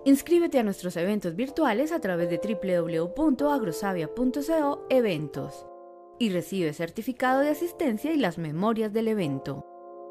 Inscríbete a nuestros eventos virtuales a través de www.agrosavia.co eventos y recibe certificado de asistencia y las memorias del evento.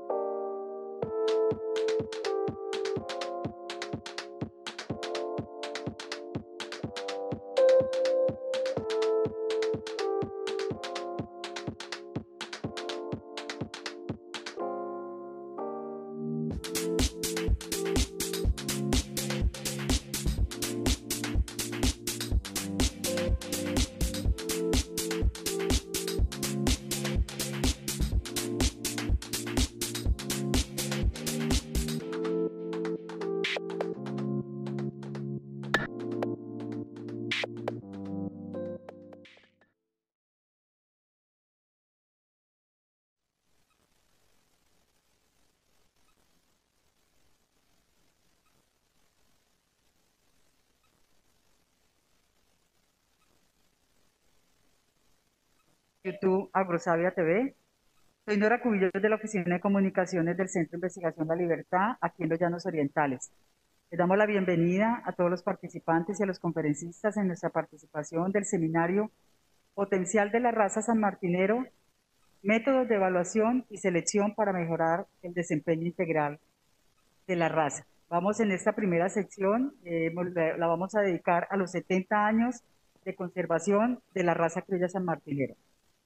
YouTube Agrosavia TV. Soy Nora Cubillos de la Oficina de Comunicaciones del Centro de Investigación La Libertad, aquí en los Llanos Orientales. Les damos la bienvenida a todos los participantes y a los conferencistas en nuestra participación del seminario Potencial de la raza sanmartinero, métodos de evaluación y selección para mejorar el desempeño integral de la raza. Vamos en esta primera sección, la vamos a dedicar a los 70 años de conservación de la raza criolla sanmartinero.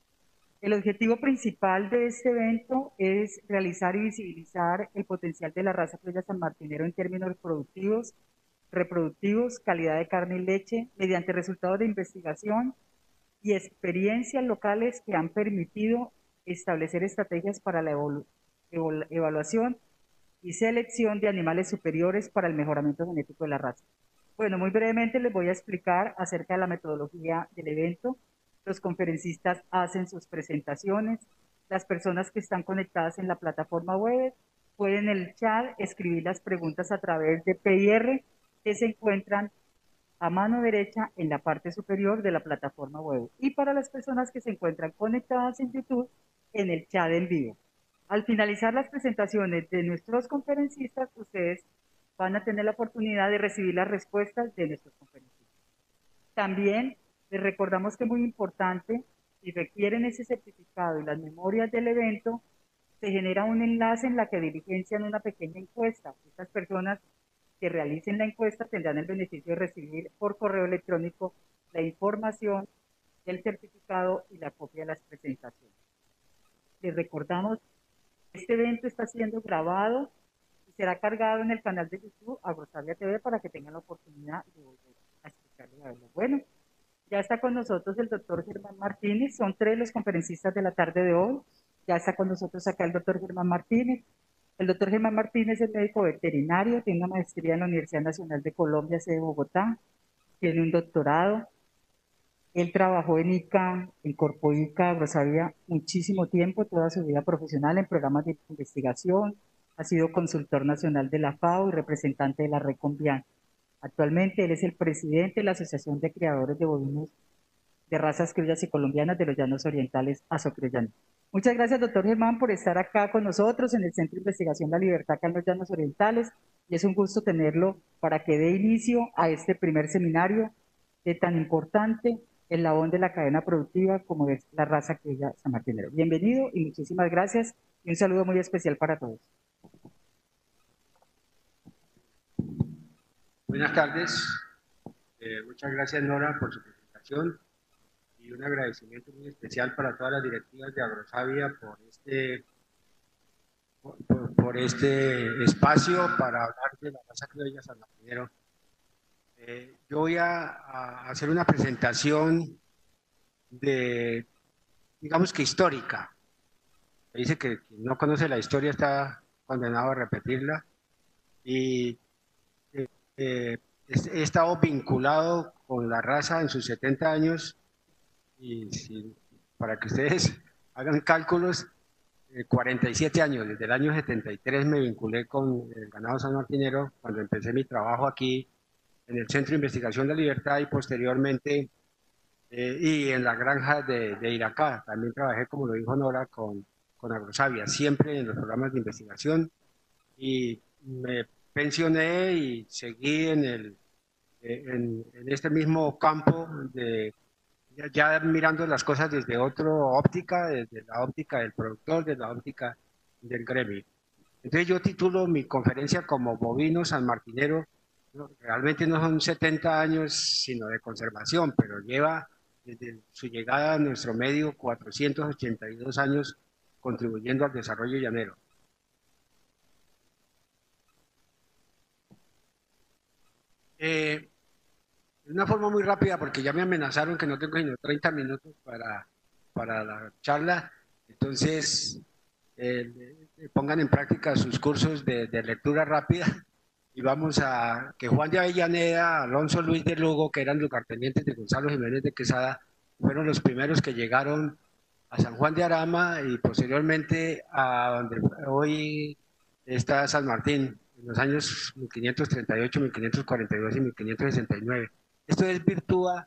El objetivo principal de este evento es realizar y visibilizar el potencial de la raza criolla sanmartinero en términos reproductivos, calidad de carne y leche, mediante resultados de investigación y experiencias locales que han permitido establecer estrategias para la evaluación y selección de animales superiores para el mejoramiento genético de la raza. Bueno, muy brevemente les voy a explicar acerca de la metodología del evento. Los conferencistas hacen sus presentaciones. Las personas que están conectadas en la plataforma web pueden en el chat escribir las preguntas a través de PIR que se encuentran a mano derecha en la parte superior de la plataforma web. Y para las personas que se encuentran conectadas en YouTube, en el chat en vivo. Al finalizar las presentaciones de nuestros conferencistas, ustedes van a tener la oportunidad de recibir las respuestas de nuestros conferencistas. También les recordamos que es muy importante, si requieren ese certificado y las memorias del evento, se genera un enlace en la que diligencian una pequeña encuesta. Estas personas que realicen la encuesta tendrán el beneficio de recibir por correo electrónico la información del certificado y la copia de las presentaciones. Les recordamos que este evento está siendo grabado y será cargado en el canal de YouTube Agrosavia TV para que tengan la oportunidad de volver a explicarles a verlo. Bueno, ya está con nosotros el doctor Germán Martínez, son 3 los conferencistas de la tarde de hoy. Ya está con nosotros acá el doctor Germán Martínez. El doctor Germán Martínez es médico veterinario, tiene una maestría en la Universidad Nacional de Colombia, sede de Bogotá, tiene un doctorado. Él trabajó en ICA, en Corpo ICA, Agrosavia, muchísimo tiempo, toda su vida profesional en programas de investigación, ha sido consultor nacional de la FAO y representante de la Red Convián. Actualmente él es el presidente de la Asociación de Criadores de Bovinos de Razas Criollas y Colombianas de los Llanos Orientales, Asocriollano. Muchas gracias, doctor Germán, por estar acá con nosotros en el Centro de Investigación La Libertad, acá en los Llanos Orientales, y es un gusto tenerlo para que dé inicio a este primer seminario de tan importante eslabón de la cadena productiva como es la raza criolla sanmartinero. Bienvenido y muchísimas gracias, y un saludo muy especial para todos. Buenas tardes, muchas gracias Nora por su presentación y un agradecimiento muy especial para todas las directivas de Agrosavia por este espacio para hablar de la raza criolla sanmartinero. Yo voy a hacer una presentación digamos que histórica. Se dice que quien no conoce la historia está condenado a repetirla y he estado vinculado con la raza en sus 70 años y para que ustedes hagan cálculos, 47 años, desde el año 73 me vinculé con el ganado sanmartinero cuando empecé mi trabajo aquí en el Centro de Investigación de la Libertad y posteriormente y en la granja de Iracá. También trabajé, como lo dijo Nora, con Agrosavia, siempre en los programas de investigación y me pensioné y seguí en este mismo campo, ya mirando las cosas desde otra óptica, desde la óptica del productor, desde la óptica del gremio. Entonces yo titulo mi conferencia como Bovino Sanmartinero. ¿No? Realmente no son 70 años, sino de conservación, pero lleva desde su llegada a nuestro medio 482 años contribuyendo al desarrollo llanero. De una forma muy rápida, porque ya me amenazaron que no tengo sino 30 minutos para la charla, entonces pongan en práctica sus cursos de lectura rápida y vamos a que Juan de Avellaneda, Alonso Luis de Lugo, que eran lugartenientes de Gonzalo Jiménez de Quesada, fueron los primeros que llegaron a San Juan de Arama y posteriormente a donde hoy está San Martín, en los años 1538, 1542 y 1569. Esto desvirtúa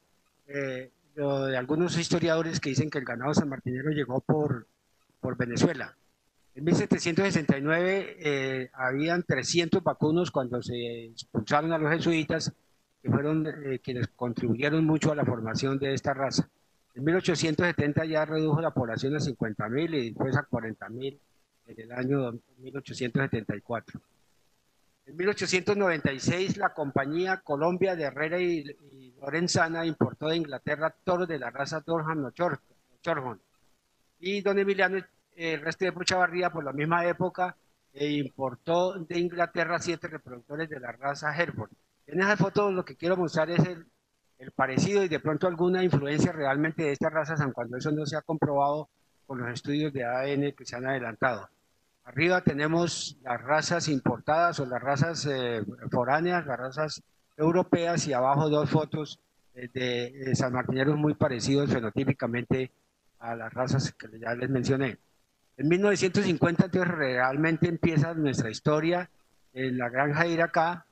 lo de algunos historiadores que dicen que el ganado sanmartinero llegó por Venezuela. En 1769 habían 300 vacunos cuando se expulsaron a los jesuitas, que fueron quienes contribuyeron mucho a la formación de esta raza. En 1870 ya redujo la población a 50.000 y después a 40.000 en el año 1874. En 1896 la compañía Colombia de Herrera y Lorenzana importó de Inglaterra toros de la raza Durham Shorthorn. Y don Emiliano Restrepo Chavarría, por la misma época, importó de Inglaterra 7 reproductores de la raza Hereford. En esa foto lo que quiero mostrar es el parecido y de pronto alguna influencia realmente de estas razas, aun cuando eso no se ha comprobado con los estudios de ADN que se han adelantado. Arriba tenemos las razas importadas o las razas foráneas, las razas europeas, y abajo dos fotos de sanmartineros muy parecidos fenotípicamente a las razas que ya les mencioné. En 1950 entonces realmente empieza nuestra historia en la granja de Iracá,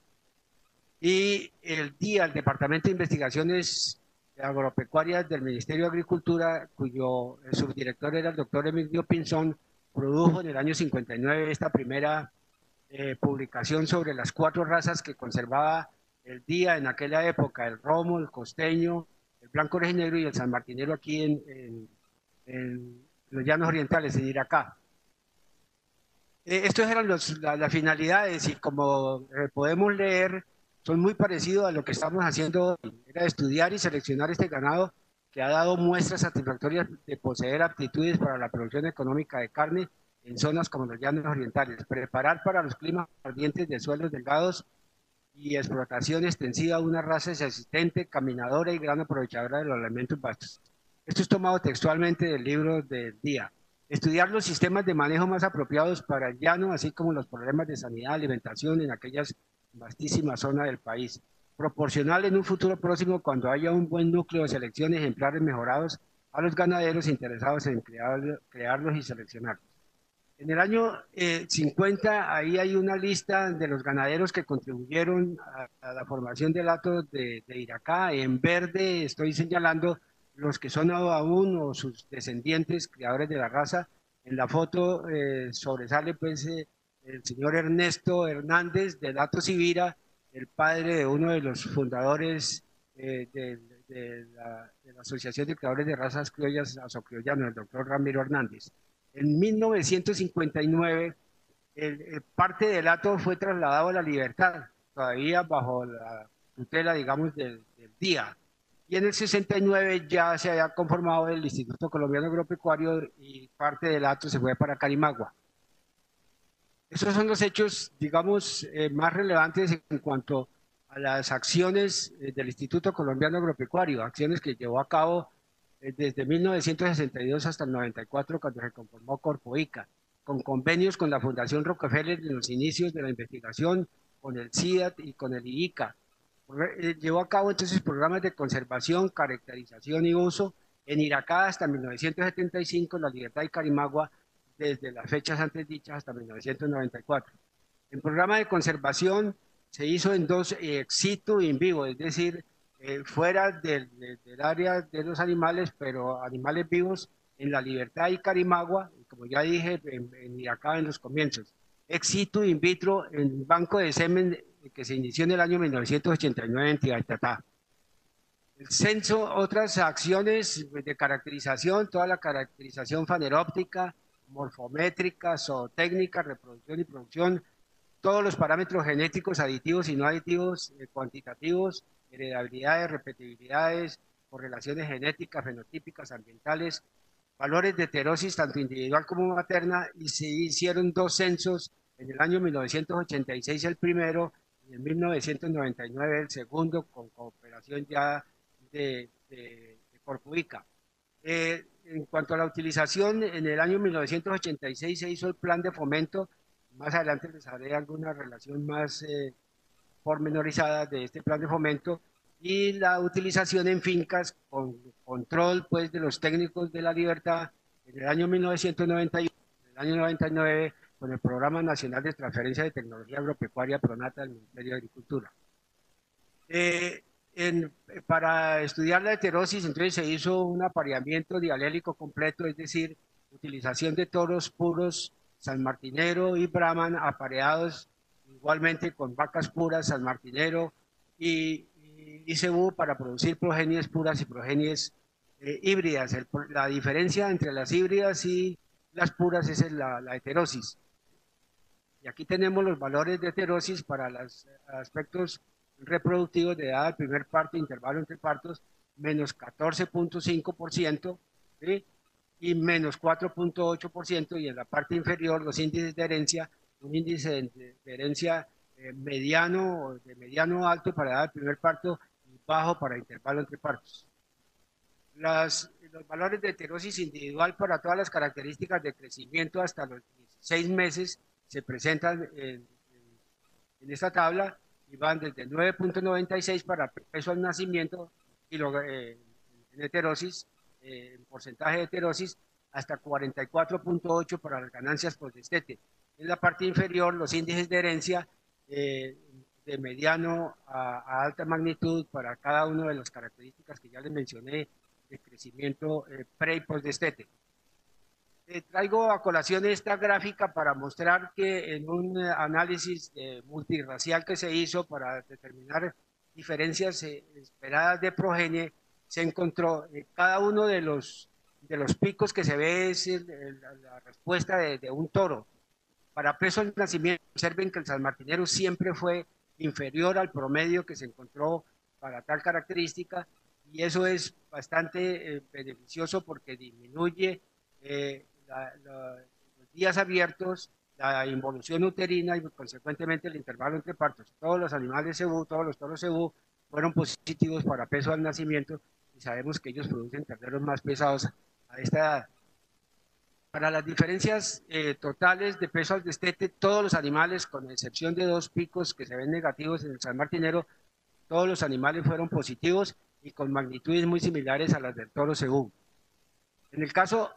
y el Departamento de Investigaciones Agropecuarias del Ministerio de Agricultura, cuyo subdirector era el doctor Emilio Pinzón, produjo en el año 59 esta primera publicación sobre las 4 razas que conservaba el DIA en aquella época: el romo, el costeño, el blanco orejinegro y el sanmartinero aquí en los llanos orientales, en Iracá. Estos eran las finalidades y como podemos leer, son muy parecidos a lo que estamos haciendo hoy. Era estudiar y seleccionar este ganado que ha dado muestras satisfactorias de poseer aptitudes para la producción económica de carne en zonas como los llanos orientales, preparar para los climas ardientes de suelos delgados y explotación extensiva de una raza existente, caminadora y gran aprovechadora de los alimentos vastos. Esto es tomado textualmente del libro del día. Estudiar los sistemas de manejo más apropiados para el llano, así como los problemas de sanidad, alimentación en aquellas vastísimas zonas del país. Proporcionar en un futuro próximo, cuando haya un buen núcleo de selección, ejemplares mejorados a los ganaderos interesados en crearlos y seleccionarlos. En el año 50, ahí hay una lista de los ganaderos que contribuyeron a la formación del hato de Iracá. En verde estoy señalando los que son aún o sus descendientes, criadores de la raza. En la foto sobresale pues el señor Ernesto Hernández del hato Sibira, el padre de uno de los fundadores de la Asociación de Criadores de Razas Criollas Azocriollanos, el doctor Ramiro Hernández. En 1959, parte del hato fue trasladado a La Libertad, todavía bajo la tutela, digamos, del día. Y en el 69 ya se había conformado el Instituto Colombiano Agropecuario y parte del hato se fue para Carimagua. Esos son los hechos, digamos, más relevantes en cuanto a las acciones del Instituto Colombiano Agropecuario, acciones que llevó a cabo desde 1962 hasta el 94, cuando se conformó Corpoica, con convenios con la Fundación Rockefeller en los inicios de la investigación, con el CIDAT y con el IICA. Llevó a cabo entonces programas de conservación, caracterización y uso en Iracá hasta 1975, en La Libertad y Carimagua desde las fechas antes dichas hasta 1994. El programa de conservación se hizo en 2 ex situ y in vivo, es decir, fuera del área de los animales, pero animales vivos en La Libertad y Carimagua, como ya dije, en Iracá en los comienzos. ex situ in vitro en el banco de semen que se inició en el año 1989 en Tibatatá. El censo, otras acciones de caracterización, toda la caracterización faneróptica, morfométrica, zootécnica, reproducción y producción, todos los parámetros genéticos aditivos y no aditivos, cuantitativos, heredabilidades, repetibilidades, correlaciones genéticas, fenotípicas, ambientales, valores de heterosis tanto individual como materna, y se hicieron 2 censos, en el año 1986 el primero y en 1999 el segundo, con cooperación ya de Corpuica. En cuanto a la utilización, en el año 1986 se hizo el plan de fomento. Más adelante les haré alguna relación más pormenorizada de este plan de fomento, y la utilización en fincas con control pues de los técnicos de la libertad en el año 1991, en el año 99 con el Programa Nacional de Transferencia de Tecnología Agropecuaria PRONATA del Ministerio de Agricultura. Para estudiar la heterosis, entonces se hizo un apareamiento dialélico completo, es decir, utilización de toros puros sanmartinero y brahman apareados igualmente con vacas puras sanmartinero y cebú para producir progenies puras y progenies híbridas. La diferencia entre las híbridas y las puras es la heterosis. Y aquí tenemos los valores de heterosis para los aspectos reproductivos de edad al primer parto, intervalo entre partos, menos 14.5%, ¿sí? Y menos 4.8%, y en la parte inferior los índices de herencia, un índice de herencia mediano, de mediano alto para edad al primer parto y bajo para intervalo entre partos. Los valores de heterosis individual para todas las características de crecimiento hasta los 16 meses se presentan en esta tabla y van desde 9.96 para peso al nacimiento en heterosis, en porcentaje de heterosis, hasta 44.8 para las ganancias post-destete. En la parte inferior, los índices de herencia de mediano a alta magnitud para cada una de las características que ya les mencioné de crecimiento pre y post-destete. Traigo a colación esta gráfica para mostrar que en un análisis multirracial que se hizo para determinar diferencias esperadas de progenie, se encontró cada uno de los picos que se ve es la respuesta de un toro. Para peso al nacimiento, observen que el sanmartinero siempre fue inferior al promedio que se encontró para tal característica, y eso es bastante beneficioso porque disminuye los días abiertos, la involución uterina y consecuentemente el intervalo entre partos. Todos los animales cebú, todos los toros cebú fueron positivos para peso al nacimiento, y sabemos que ellos producen terneros más pesados a esta edad. Para las diferencias totales de peso al destete, todos los animales, con excepción de 2 picos que se ven negativos en el sanmartinero, todos los animales fueron positivos y con magnitudes muy similares a las del toro cebú. En el caso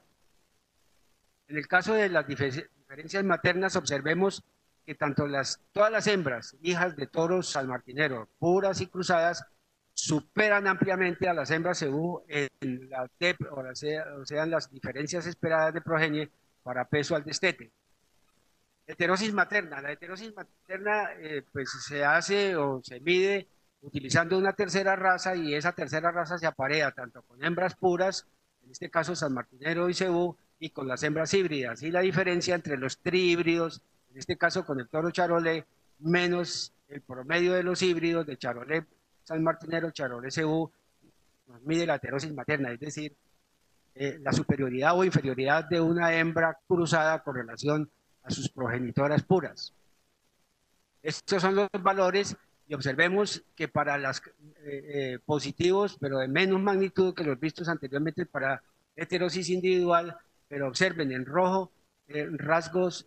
de las diferencias maternas, observemos que todas las hembras, hijas de toros sanmartinero, puras y cruzadas, superan ampliamente a las hembras cebú en la TEP, o sea, en las diferencias esperadas de progenie para peso al destete. Heterosis materna. La heterosis materna pues se hace o se mide utilizando una tercera raza, y esa tercera raza se aparea tanto con hembras puras, en este caso sanmartinero y cebú, y con las hembras híbridas. Y la diferencia entre los trihíbridos, en este caso con el toro charolé, menos el promedio de los híbridos de charolé sanmartinero, charolé cebú, nos mide la heterosis materna, es decir, la superioridad o inferioridad de una hembra cruzada con relación a sus progenitoras puras. Estos son los valores, y observemos que para los positivos, pero de menos magnitud que los vistos anteriormente para heterosis individual, pero observen en rojo rasgos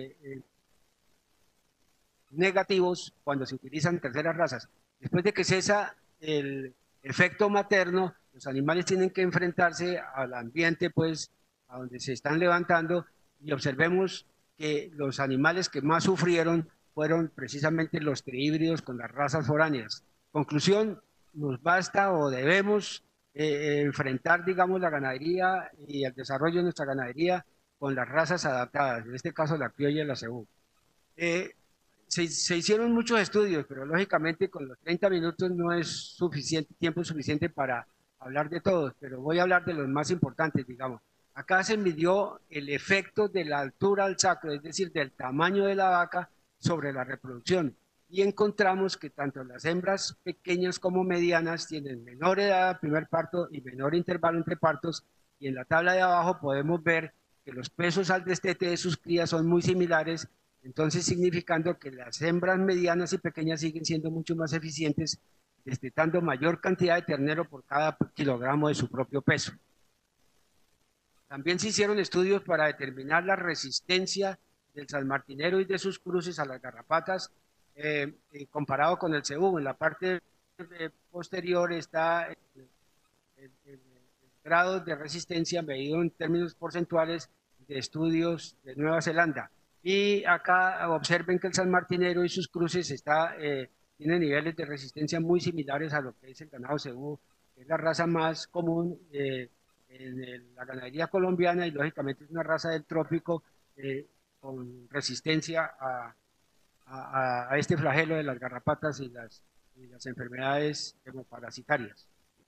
negativos cuando se utilizan terceras razas. Después de que cesa el efecto materno, los animales tienen que enfrentarse al ambiente, pues, a donde se están levantando, y observemos que los animales que más sufrieron fueron precisamente los trihíbridos con las razas foráneas. Conclusión, nos basta o debemos enfrentar, digamos, la ganadería y el desarrollo de nuestra ganadería con las razas adaptadas, en este caso la criolla y la cebú. Se hicieron muchos estudios, pero lógicamente con los 30 minutos no es suficiente, tiempo suficiente para hablar de todos, pero voy a hablar de los más importantes, digamos. Acá se midió el efecto de la altura al sacro, es decir, del tamaño de la vaca sobre la reproducción. Y encontramos que tanto las hembras pequeñas como medianas tienen menor edad al primer parto y menor intervalo entre partos. Y en la tabla de abajo podemos ver que los pesos al destete de sus crías son muy similares, entonces significando que las hembras medianas y pequeñas siguen siendo mucho más eficientes, destetando mayor cantidad de ternero por cada kilogramo de su propio peso. También se hicieron estudios para determinar la resistencia del sanmartinero y de sus cruces a las garrapatas comparado con el cebú. En la parte posterior está el grado de resistencia medido en términos porcentuales de estudios de Nueva Zelanda. Y acá observen que el sanmartinero y sus cruces tiene niveles de resistencia muy similares a lo que es el ganado cebú, que es la raza más común la ganadería colombiana y lógicamente es una raza del trópico con resistencia a este flagelo de las garrapatas y las enfermedades hemoparasitarias.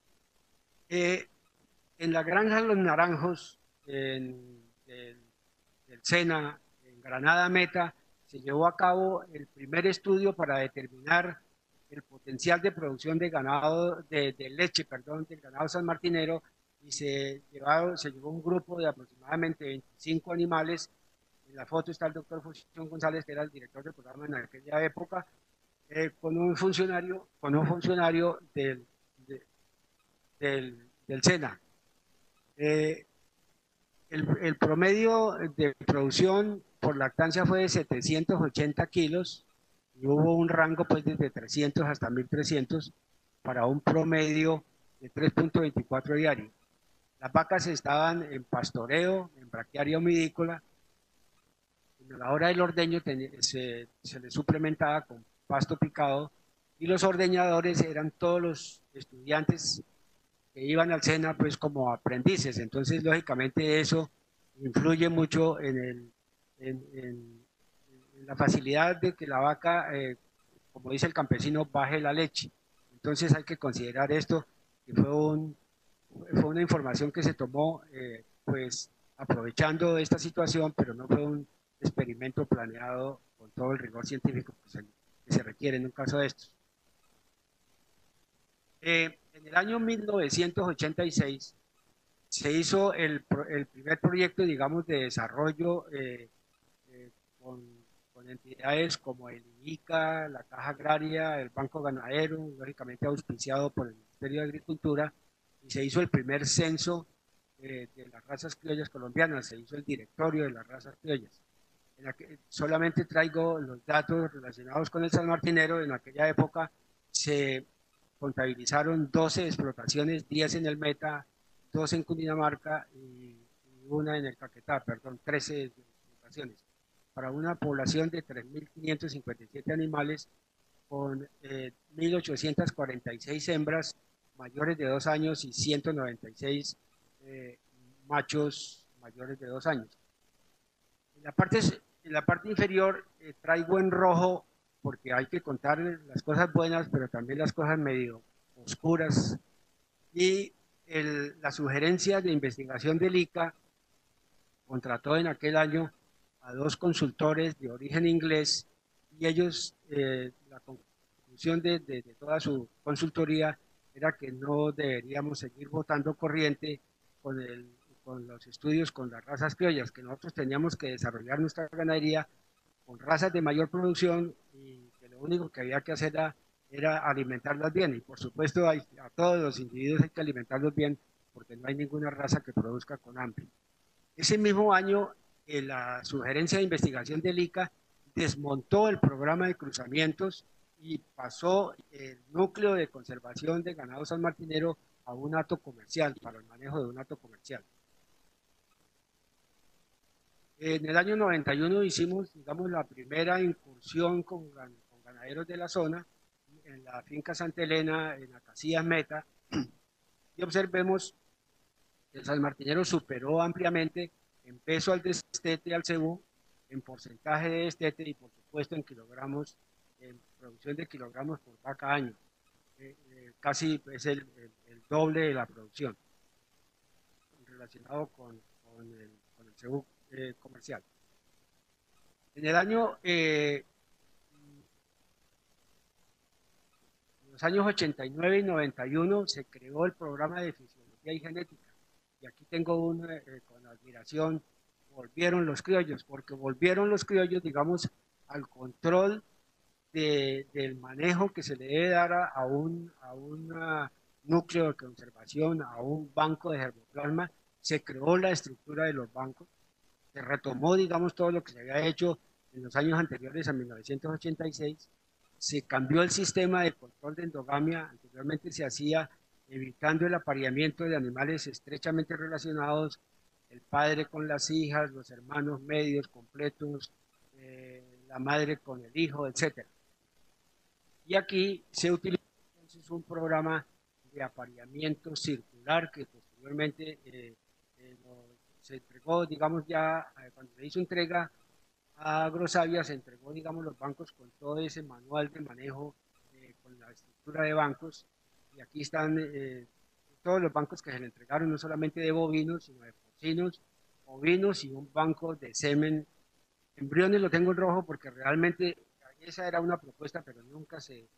En la granja Los Naranjos, del SENA, en Granada Meta, se llevó a cabo el primer estudio para determinar el potencial de producción de ganado, de leche, perdón, del ganado sanmartinero, y se llevó un grupo de aproximadamente 25 animales. En la foto está el doctor Fusión González, que era el director del programa en aquella época, con un funcionario del SENA. El promedio de producción por lactancia fue de 780 kilos y hubo un rango pues desde 300 hasta 1300 para un promedio de 3.24 diario. Las vacas estaban en pastoreo, en braquiaria humidícola. A la hora del ordeño se les suplementaba con pasto picado y los ordeñadores eran todos los estudiantes que iban al SENA pues como aprendices. Entonces, lógicamente eso influye mucho en la facilidad de que la vaca, como dice el campesino, baje la leche. Entonces hay que considerar esto, que fue una información que se tomó pues aprovechando esta situación, pero no fue un experimento planeado con todo el rigor científico que se requiere en un caso de estos. En el año 1986 se hizo el primer proyecto, digamos, de desarrollo con entidades como el INICA, la Caja Agraria, el Banco Ganadero, lógicamente auspiciado por el Ministerio de Agricultura, y se hizo el primer censo de las razas criollas colombianas, se hizo el directorio de las razas criollas. Solamente traigo los datos relacionados con el sanmartinero. En aquella época se contabilizaron 12 explotaciones, 10 en el Meta, 2 en Cundinamarca y una en el Caquetá, perdón, 13 explotaciones, para una población de 3.557 animales con 1.846 hembras mayores de 2 años y 196 machos mayores de 2 años. En la parte inferior traigo en rojo porque hay que contar las cosas buenas, pero también las cosas medio oscuras. Y la sugerencia de investigación del ICA contrató en aquel año a 2 consultores de origen inglés y ellos, la conclusión de toda su consultoría era que no deberíamos seguir botando corriente con los estudios con las razas criollas, que nosotros teníamos que desarrollar nuestra ganadería con razas de mayor producción y que lo único que había que hacer era alimentarlas bien. Y por supuesto a todos los individuos hay que alimentarlos bien porque no hay ninguna raza que produzca con hambre. Ese mismo año, la sugerencia de investigación del ICA desmontó el programa de cruzamientos y pasó el núcleo de conservación de ganado sanmartinero a un hato comercial, para el manejo de un hato comercial. En el año 91 hicimos, digamos, la primera incursión con ganaderos de la zona, en la finca Santa Elena, en la Casillas Meta, y observemos que el sanmartinero superó ampliamente en peso al destete al cebú, en porcentaje de destete y por supuesto en kilogramos, en producción de kilogramos por vaca año. Casi es el doble de la producción relacionado con el cebú comercial. En el año, en los años 89 y 91 se creó el programa de fisiología y genética. Y aquí tengo con admiración, volvieron los criollos, porque volvieron los criollos, digamos, al control del manejo que se le debe dar a un núcleo de conservación, a un banco de germoplasma. Se creó la estructura de los bancos, se retomó, digamos, todo lo que se había hecho en los años anteriores a 1986, se cambió el sistema de control de endogamia, anteriormente se hacía evitando el apareamiento de animales estrechamente relacionados, el padre con las hijas, los hermanos medios completos, la madre con el hijo, etc. Y aquí se utilizó entonces un programa de apareamiento circular que posteriormente se entregó, digamos ya, cuando se hizo entrega a Agrosavia, se entregó, digamos, los bancos con todo ese manual de manejo, con la estructura de bancos, y aquí están todos los bancos que se le entregaron, no solamente de bovinos, sino de porcinos, ovinos y un banco de semen. Embriones lo tengo en rojo porque realmente esa era una propuesta, pero nunca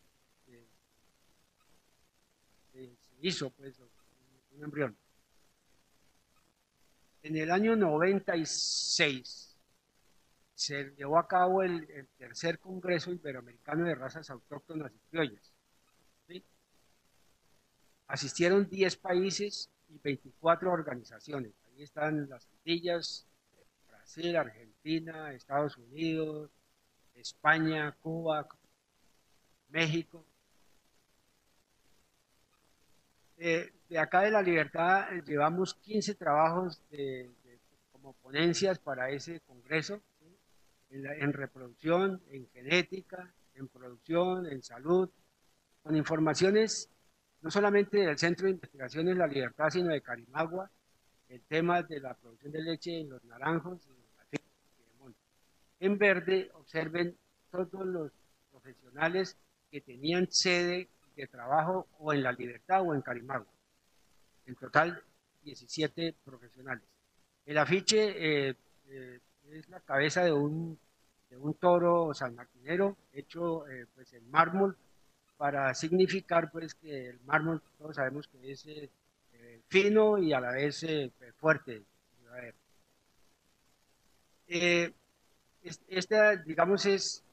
se hizo, pues, un embrión. En el año 96 se llevó a cabo el tercer Congreso Iberoamericano de Razas Autóctonas y Criollas. ¿Sí? Asistieron 10 países y 24 organizaciones. Ahí están las Antillas, Brasil, Argentina, Estados Unidos, España, Cuba, México. De acá de La Libertad llevamos 15 trabajos como ponencias para ese congreso, ¿sí? En reproducción, en genética, en producción, en salud, con informaciones no solamente del Centro de Investigaciones La Libertad, sino de Carimagua, el tema de la producción de leche en los naranjos y en las fincas de Piedemonte. En verde observen todos los profesionales que tenían sede de trabajo o en La Libertad o en Carimagua. En total, 17 profesionales. El afiche es la cabeza de un toro sanmartinero hecho pues en mármol para significar pues que el mármol todos sabemos que es fino y a la vez fuerte. Esta, digamos, es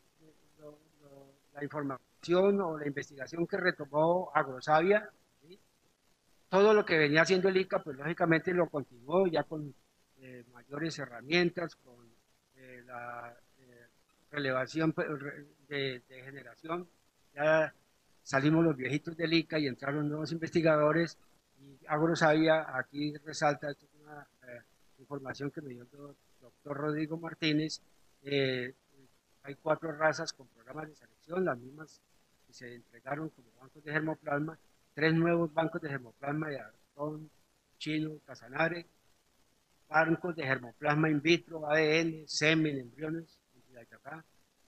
la información o la investigación que retomó Agrosavia, ¿sí? Todo lo que venía haciendo el ICA, pues lógicamente lo continuó ya con mayores herramientas, con la relevación pues, de generación. Ya salimos los viejitos del ICA y entraron nuevos investigadores y Agrosavia aquí resalta, esto es una información que me dio el doctor Rodrigo Martínez, eh, hay 4 razas con programas de selección, las mismas que se entregaron como bancos de germoplasma, 3 nuevos bancos de germoplasma de Artón, Chino, Casanare, bancos de germoplasma in vitro, ADN, semen, embriones, de acá,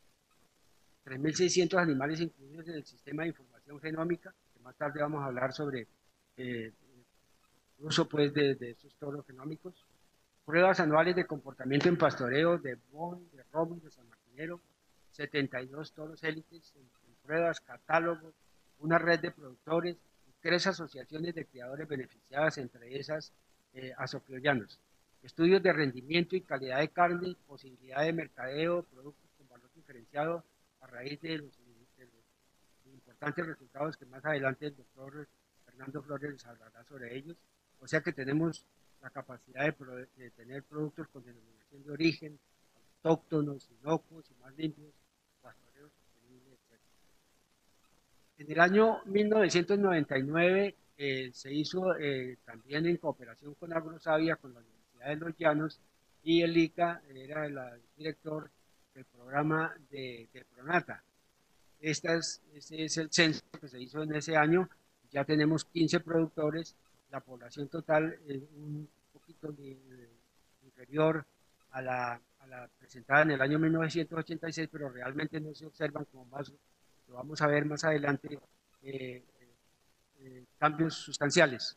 3.600 animales incluidos en el sistema de información genómica, que más tarde vamos a hablar sobre el uso pues, de estos toros genómicos, pruebas anuales de comportamiento en pastoreo de Bon, de Romo, de San Martinero, 72 toros élites en pruebas, catálogos, una red de productores y 3 asociaciones de criadores beneficiadas, entre esas asocriollanos. Estudios de rendimiento y calidad de carne, posibilidad de mercadeo, productos con valor diferenciado a raíz de los importantes resultados que más adelante el doctor Fernando Flores les hablará sobre ellos. O sea que tenemos la capacidad de tener productos con denominación de origen, autóctonos, inocuos y más limpios, pastoreos sostenibles, etc. En el año 1999 se hizo también en cooperación con Agrosavia, con la Universidad de Los Llanos, y el ICA era el director del programa de Pronata. Este es el censo que se hizo en ese año, ya tenemos 15 productores, la población total es un poquito inferior a la presentada en el año 1986, pero realmente no se observan como más, lo vamos a ver más adelante, cambios sustanciales.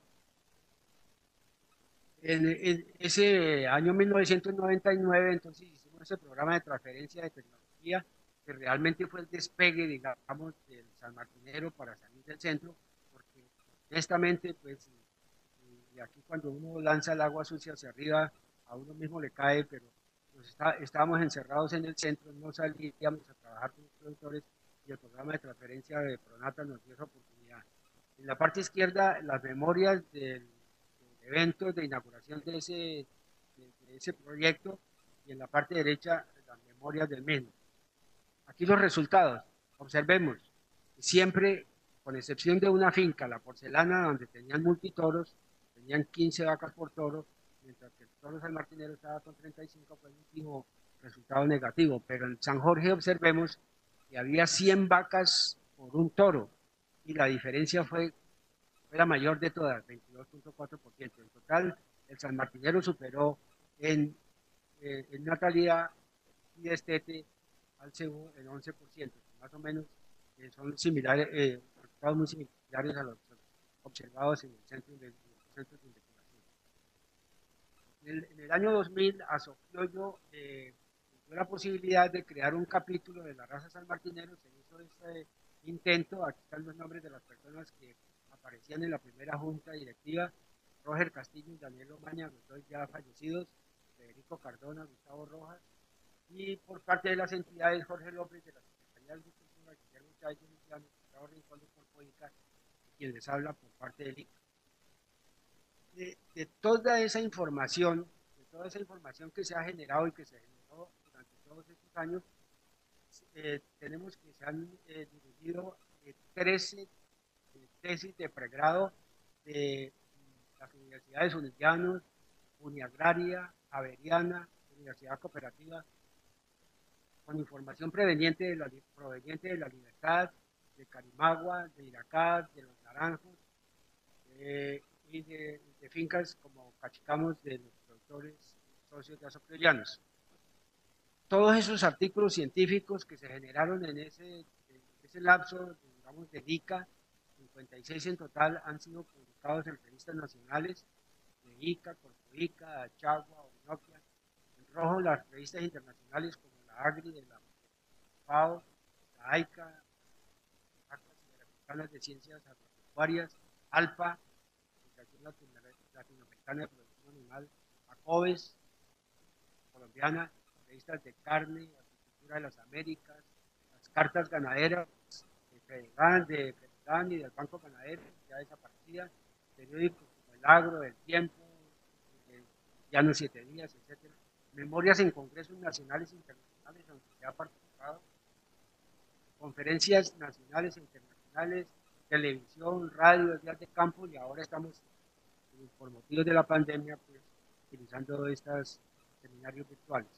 En ese año 1999, entonces hicimos ese programa de transferencia de tecnología, que realmente fue el despegue, digamos, del sanmartinero para salir del centro, porque honestamente, pues, y aquí cuando uno lanza el agua sucia hacia arriba, a uno mismo le cae, pero pues estábamos encerrados en el centro, no salíamos a trabajar con los productores, y el programa de transferencia de Pronata nos dio esa oportunidad. En la parte izquierda, las memorias del evento de inauguración de ese proyecto, y en la parte derecha las memorias del mismo. Aquí los resultados, observemos, siempre, con excepción de una finca, la Porcelana, donde tenían multitoros, tenían 15 vacas por toro, mientras que el toro San Martinero estaba con 35, fue el último resultado negativo, pero en San Jorge observemos que había 100 vacas por un toro, y la diferencia fue la mayor de todas, 22.4%. En total, el San Martinero superó en natalidad y destete al Cebú en 11%, más o menos son similares, resultados muy similares a los observados en el centro de, los centros de investigación. En el año 2000, a Socriollo dio la posibilidad de crear un capítulo de la raza San Martinero, se hizo este intento, aquí están los nombres de las personas que aparecían en la primera junta directiva: Roger Castillo y Daniel Omaña, los dos ya fallecidos, Federico Cardona, Gustavo Rojas, y por parte de las entidades, Jorge López de la Secretaría de Agricultura, Guillermo Chávez Luciano, Gustavo Rincón de Corpoica, y quien les habla por parte del ICA. De toda esa información que se ha generado y que se generó durante todos estos años, tenemos que se han dirigido 13 tesis de pregrado de las universidades Unillanos, Uniagraria, Javeriana, Universidad Cooperativa, con información proveniente de la Libertad, de Carimagua, de Iracá, de Los Naranjos, y de fincas como Cachicamos, de los productores socios de azocrillanos. Todos esos artículos científicos que se generaron en ese lapso, digamos, de ICA, 56 en total, han sido publicados en revistas nacionales de ICA, Corpoica, Achagua, Orinoquia. En rojo, las revistas internacionales como la AGRI, de la FAO, la AICA, Actas Interamericana de Ciencias Agropecuarias, ALPA, Asociación Latinoamericana de Producción Animal, ACOBES, colombiana, revistas de carne, agricultura de las Américas, las cartas ganaderas de FEDEGAN y del Banco Ganadero, ya desaparecidas, periódicos como El Agro, El Tiempo, Ya no 7 días, etcétera. Memorias en congresos nacionales e internacionales donde se ha participado, conferencias nacionales e internacionales, televisión, radio, días de campo, y ahora estamos, por motivos de la pandemia, pues, utilizando estos seminarios virtuales.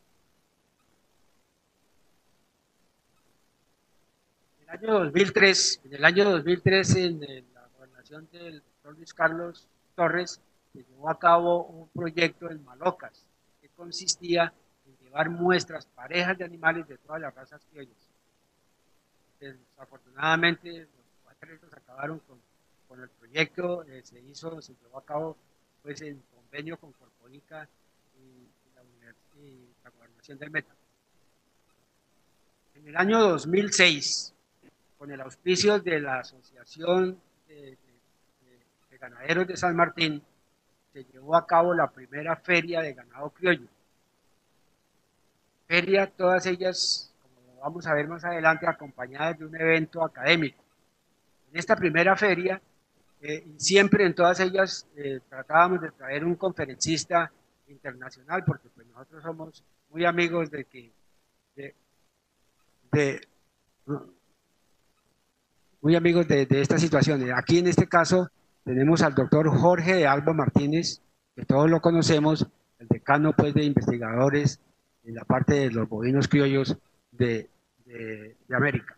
En el año 2003, en la gobernación del doctor Luis Carlos Torres, se llevó a cabo un proyecto en Malocas, que consistía en llevar muestras, parejas de animales de todas las razas criollas. Desafortunadamente, los cuatreros acabaron con el proyecto, se llevó a cabo, pues, en convenio con Corpoica y la gobernación del Meta. En el año 2006, con el auspicio de la Asociación de Ganaderos de San Martín, se llevó a cabo la primera feria de ganado criollo. Feria, todas ellas, como vamos a ver más adelante, acompañadas de un evento académico. En esta primera feria, siempre en todas ellas tratábamos de traer un conferencista internacional, porque pues nosotros somos muy amigos muy amigos de esta situación. Aquí en este caso tenemos al doctor Jorge de Alba Martínez, que todos lo conocemos, el decano, pues, de investigadores en la parte de los bovinos criollos de América.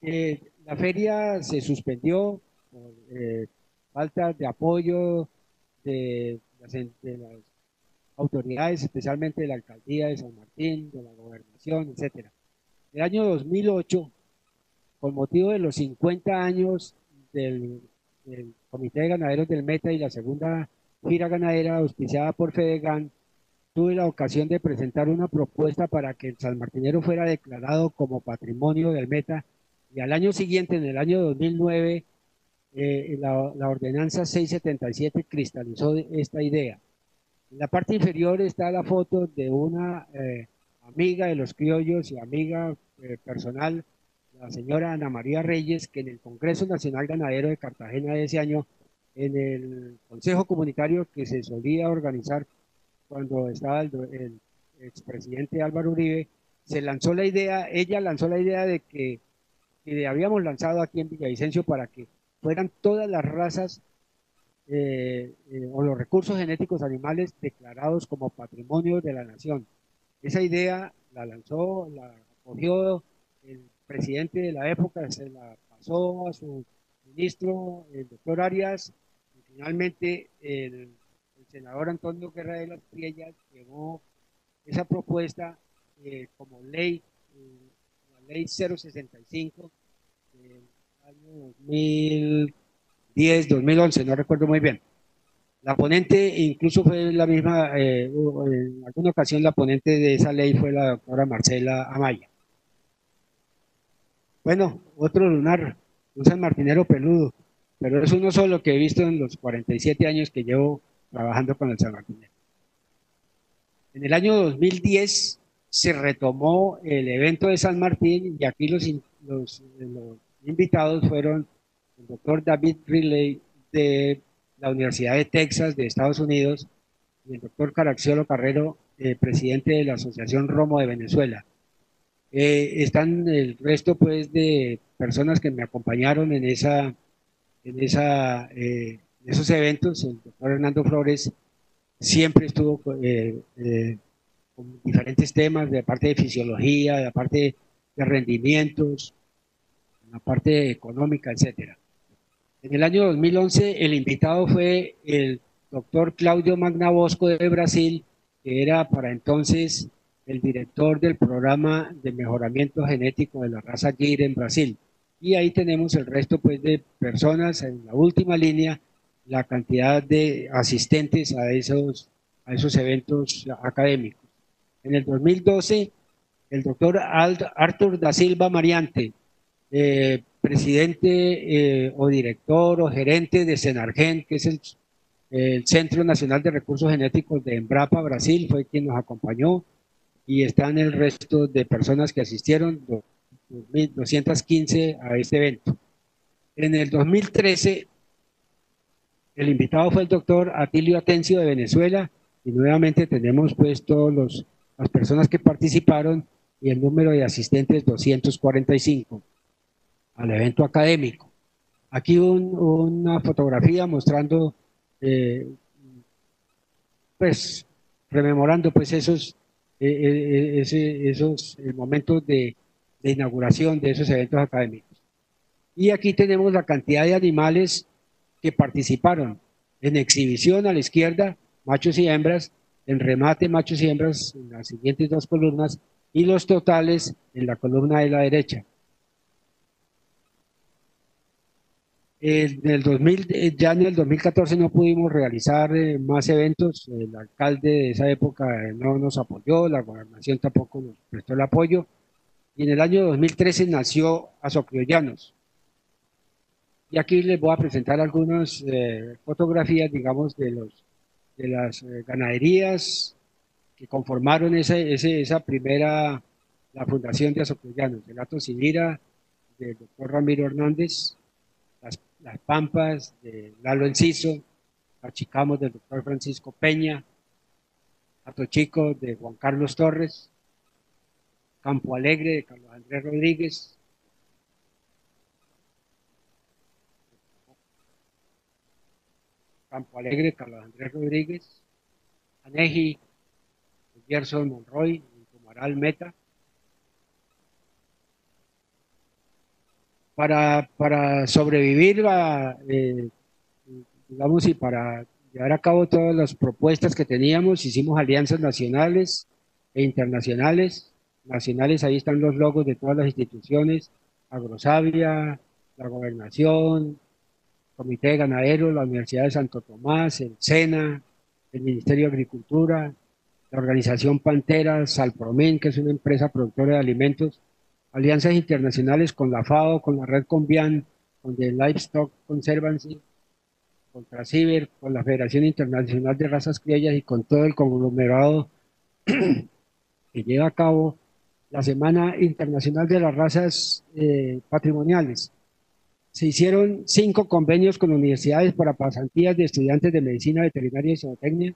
La feria se suspendió por falta de apoyo las autoridades, especialmente de la alcaldía de San Martín, de la gobernación, etcétera. En el año 2008, con motivo de los 50 años del Comité de Ganaderos del Meta y la segunda gira ganadera auspiciada por Fedegan, tuve la ocasión de presentar una propuesta para que el sanmartinero fuera declarado como patrimonio del Meta, y al año siguiente, en el año 2009, la ordenanza 677 cristalizó esta idea. En la parte inferior está la foto de una amiga de los criollos y amiga personal, la señora Ana María Reyes, que en el Congreso Nacional Ganadero de Cartagena de ese año, en el Consejo Comunitario que se solía organizar cuando estaba el expresidente Álvaro Uribe, se lanzó la idea, ella lanzó la idea de que habíamos lanzado aquí en Villavicencio para que fueran todas las razas o los recursos genéticos animales declarados como patrimonio de la nación. Esa idea la lanzó, la acogió el presidente de la época, se la pasó a su ministro, el doctor Arias, y finalmente el senador Antonio Guerra de las Priellas llevó esa propuesta como ley, la ley 065 del año 2010, 2011, no recuerdo muy bien. La ponente incluso fue la misma, en alguna ocasión la ponente de esa ley fue la doctora Marcela Amaya. Bueno, otro lunar, un sanmartinero peludo, pero es uno solo que he visto en los 47 años que llevo trabajando con el sanmartinero. En el año 2010 se retomó el evento de San Martín y aquí los invitados fueron el doctor David Riley de la Universidad de Texas de Estados Unidos y el doctor Caraxiolo Carrero, presidente de la Asociación Romo de Venezuela. Están el resto pues de personas que me acompañaron en esos eventos. El doctor Hernando Flores siempre estuvo con diferentes temas, de parte de fisiología, de parte de rendimientos, la parte económica, etcétera. En el año 2011 el invitado fue el doctor Claudio Magnabosco de Brasil, que era para entonces el director del programa de mejoramiento genético de la raza Gir en Brasil. Y ahí tenemos el resto pues de personas en la última línea, la cantidad de asistentes a esos eventos académicos. En el 2012, el doctor Arthur da Silva Mariante, presidente o director o gerente de Senargen, que es el Centro Nacional de Recursos Genéticos de Embrapa, Brasil, fue quien nos acompañó, y están el resto de personas que asistieron, 215 a este evento. En el 2013, el invitado fue el doctor Atilio Atencio de Venezuela, y nuevamente tenemos pues todas las personas que participaron y el número de asistentes 245 al evento académico. Aquí una fotografía mostrando, pues, rememorando pues esos momentos de inauguración de esos eventos académicos. Y aquí tenemos la cantidad de animales que participaron en exhibición a la izquierda, machos y hembras, en remate machos y hembras en las siguientes dos columnas, y los totales en la columna de la derecha. Ya en el 2014 no pudimos realizar más eventos, el alcalde de esa época no nos apoyó, la gobernación tampoco nos prestó el apoyo, y en el año 2013 nació Azocriollanos. Y aquí les voy a presentar algunas fotografías, digamos, de las ganaderías que conformaron esa primera, la fundación de Azocriollanos, el Hato Silira, del doctor Ramiro Hernández, las Pampas de Lalo Enciso, Pachicamos del doctor Francisco Peña, Hato Chico de Juan Carlos Torres, Campo Alegre de Carlos Andrés Rodríguez, Campo Alegre, Carlos Andrés Rodríguez, Aneji, Gerson Monroy, Tumaral Meta. Para sobrevivir, digamos, y para llevar a cabo todas las propuestas que teníamos, hicimos alianzas nacionales e internacionales. Nacionales, ahí están los logos de todas las instituciones, Agrosavia, la Gobernación, Comité de Ganaderos, la Universidad de Santo Tomás, el SENA, el Ministerio de Agricultura, la Organización Pantera, Salpromen, que es una empresa productora de alimentos, alianzas internacionales con la FAO, con la Red Convian, con The Livestock Conservancy, con Trasiber, con la Federación Internacional de Razas Criollas y con todo el conglomerado que lleva a cabo la Semana Internacional de las Razas Patrimoniales. Se hicieron 5 convenios con universidades para pasantías de estudiantes de medicina veterinaria y zootecnia,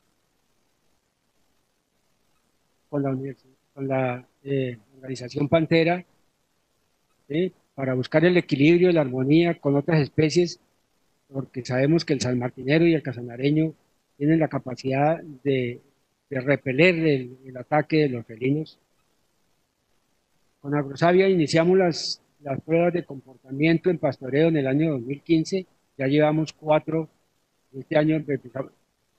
con la organización Pantera, para buscar el equilibrio y la armonía con otras especies, porque sabemos que el sanmartinero y el casanareño tienen la capacidad de repeler el ataque de los felinos. Con Agrosavia iniciamos las pruebas de comportamiento en pastoreo en el año 2015, ya llevamos 4, este año empezamos.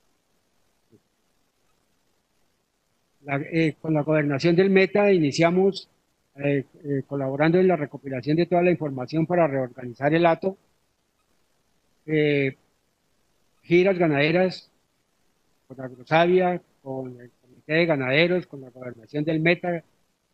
Con la gobernación del Meta iniciamos colaborando en la recopilación de toda la información para reorganizar el hato, giras ganaderas con Agrosavia, con el Comité de Ganaderos, con la gobernación del Meta,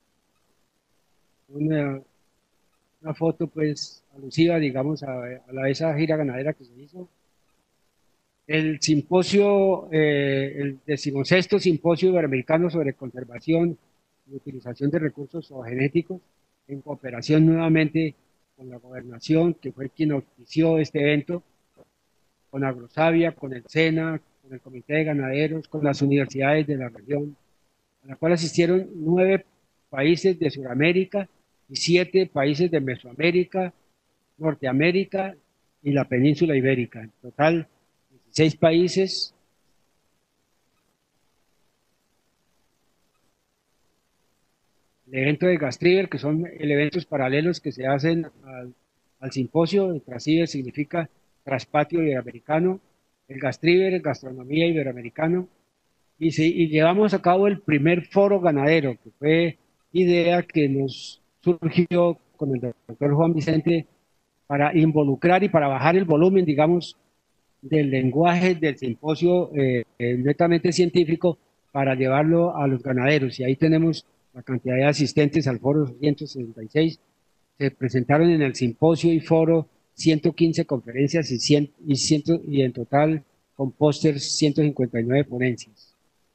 una foto pues alusiva, digamos, a esa gira ganadera que se hizo. El simposio, el 16º Simposio Iberoamericano sobre Conservación y Utilización de Recursos Zoogenéticos, en cooperación nuevamente con la gobernación, que fue quien auspició este evento, con Agrosavia, con el SENA, con el Comité de Ganaderos, con las universidades de la región, a la cual asistieron 9 países de Sudamérica y 7 países de Mesoamérica, Norteamérica y la península ibérica. En total, 16 países. El evento de Gastriber, que son eventos paralelos que se hacen al simposio. El Trasiber significa Traspatio Iberoamericano, el Gastriber es Gastronomía Iberoamericano, y llevamos a cabo el primer foro ganadero, que fue idea que nos surgió con el doctor Juan Vicente para involucrar y para bajar el volumen, digamos, del lenguaje del simposio netamente científico para llevarlo a los ganaderos. Y ahí tenemos la cantidad de asistentes al foro 166. Se presentaron en el simposio y foro 115 conferencias y en total con pósters 159 ponencias.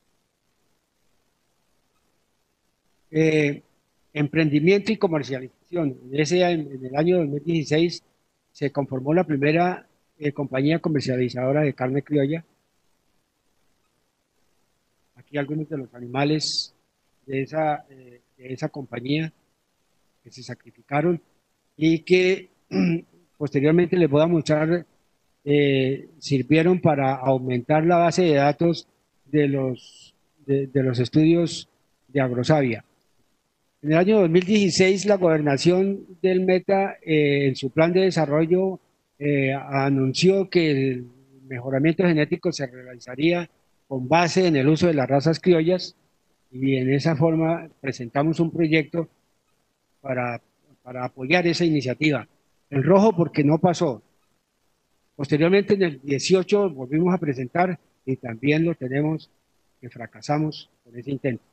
Emprendimiento y comercialización. En el año 2016 se conformó la primera compañía comercializadora de carne criolla. Aquí algunos de los animales de esa compañía que se sacrificaron y que posteriormente les voy a mostrar, sirvieron para aumentar la base de datos de los estudios de Agrosavia. En el año 2016, la gobernación del Meta, en su plan de desarrollo, anunció que el mejoramiento genético se realizaría con base en el uso de las razas criollas, y en esa forma presentamos un proyecto para apoyar esa iniciativa. En rojo porque no pasó. Posteriormente, en el 18 volvimos a presentar y también lo tenemos que fracasamos con ese intento.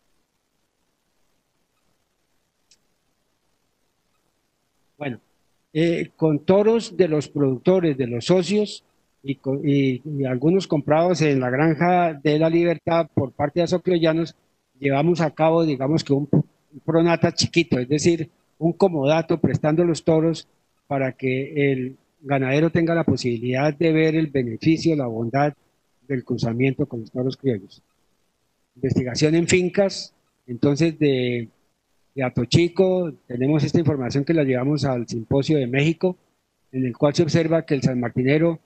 Bueno, con toros de los productores, de los socios y algunos comprados en la Granja de la Libertad por parte de Azocriollanos, llevamos a cabo, digamos que un pronata chiquito, es decir, un comodato prestando los toros para que el ganadero tenga la posibilidad de ver el beneficio, la bondad del cruzamiento con los toros criollos. Investigación en fincas, entonces de Atochico, tenemos esta información que la llevamos al Simposio de México, en el cual se observa que el sanmartinero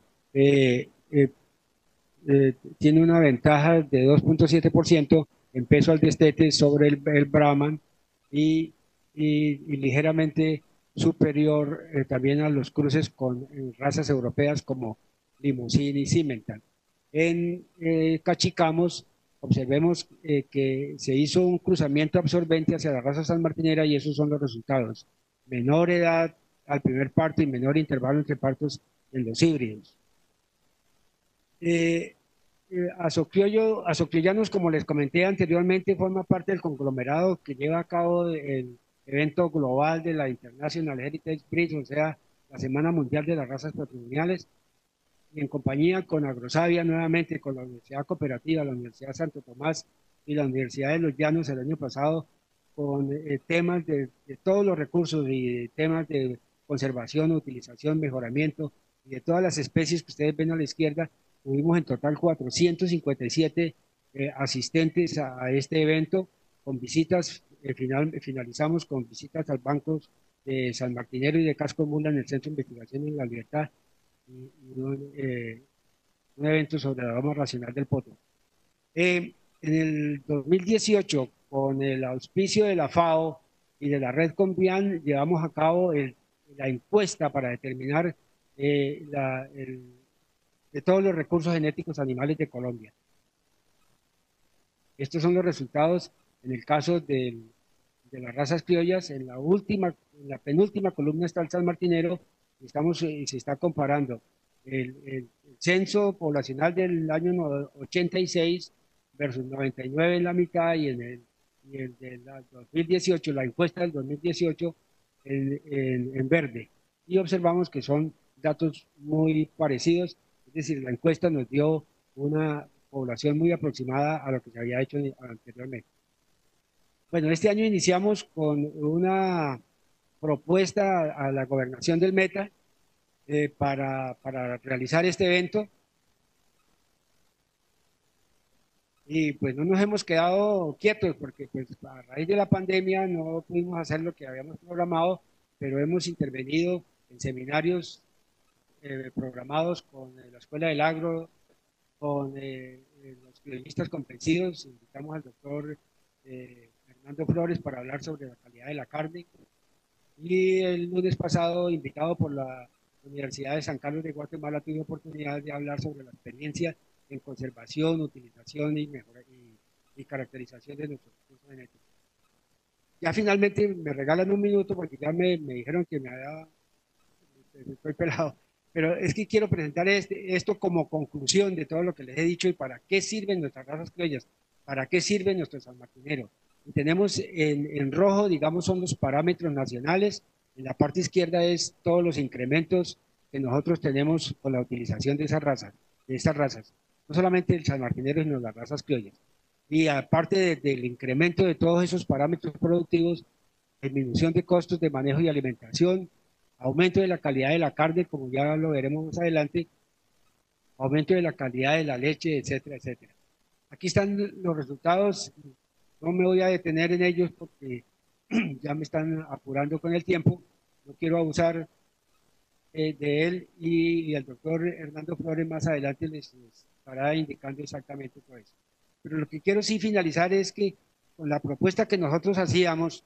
tiene una ventaja de 2.7% en peso al destete sobre el Brahman y ligeramente superior también a los cruces con razas europeas como Limousin y Simmental. En Cachicamos observemos que se hizo un cruzamiento absorbente hacia la raza sanmartinera y esos son los resultados. Menor edad al primer parto y menor intervalo entre partos en los híbridos. Azocriollanos, como les comenté anteriormente, forma parte del conglomerado que lleva a cabo el evento global de la International Heritage Breeds, o sea, la Semana Mundial de las Razas Patrimoniales, y en compañía con Agrosavia, nuevamente con la Universidad Cooperativa, la Universidad Santo Tomás y la Universidad de los Llanos el año pasado, con temas de todos los recursos y temas de conservación, utilización, mejoramiento y de todas las especies que ustedes ven a la izquierda. Tuvimos en total 457 asistentes a este evento, con visitas, finalizamos con visitas al Banco de San Martinero y de Casco Mula en el Centro de Investigación en la Libertad, y un evento sobre la gama racional del potro. En el 2018, con el auspicio de la FAO y de la Red Convian, llevamos a cabo la encuesta para determinar de todos los recursos genéticos animales de Colombia. Estos son los resultados en el caso de las razas criollas. En la penúltima columna está el San Martinero, y se está comparando el censo poblacional del año 86 versus 99 en la mitad, y el del 2018, la encuesta del 2018 en verde. Y observamos que son datos muy parecidos, es decir, la encuesta nos dio una población muy aproximada a lo que se había hecho anteriormente. Bueno, este año iniciamos con una propuesta a la gobernación del Meta para realizar este evento. Y pues no nos hemos quedado quietos porque pues a raíz de la pandemia no pudimos hacer lo que habíamos programado, pero hemos intervenido en seminarios programados con la Escuela del Agro, con los periodistas convencidos. Invitamos al doctor Fernando Flores para hablar sobre la calidad de la carne. Y el lunes pasado, invitado por la Universidad de San Carlos de Guatemala, tuve oportunidad de hablar sobre la experiencia en conservación, utilización y caracterización de nuestros recursos genéticos. Ya finalmente me regalan un minuto porque ya me dijeron que estoy pelado, pero es que quiero presentar esto como conclusión de todo lo que les he dicho y para qué sirven nuestras razas criollas, para qué sirve nuestro sanmartinero. Y tenemos en rojo, digamos, son los parámetros nacionales, en la parte izquierda es todos los incrementos que nosotros tenemos con la utilización de estas razas, no solamente el sanmartinero, sino las razas criollas. Y aparte del incremento de todos esos parámetros productivos, disminución de costos de manejo y alimentación, aumento de la calidad de la carne, como ya lo veremos más adelante, aumento de la calidad de la leche, etcétera, etcétera. Aquí están los resultados, no me voy a detener en ellos porque ya me están apurando con el tiempo, no quiero abusar de él, y el doctor Hernando Flores más adelante les estará indicando exactamente todo eso. Pero lo que quiero sí finalizar es que con la propuesta que nosotros hacíamos,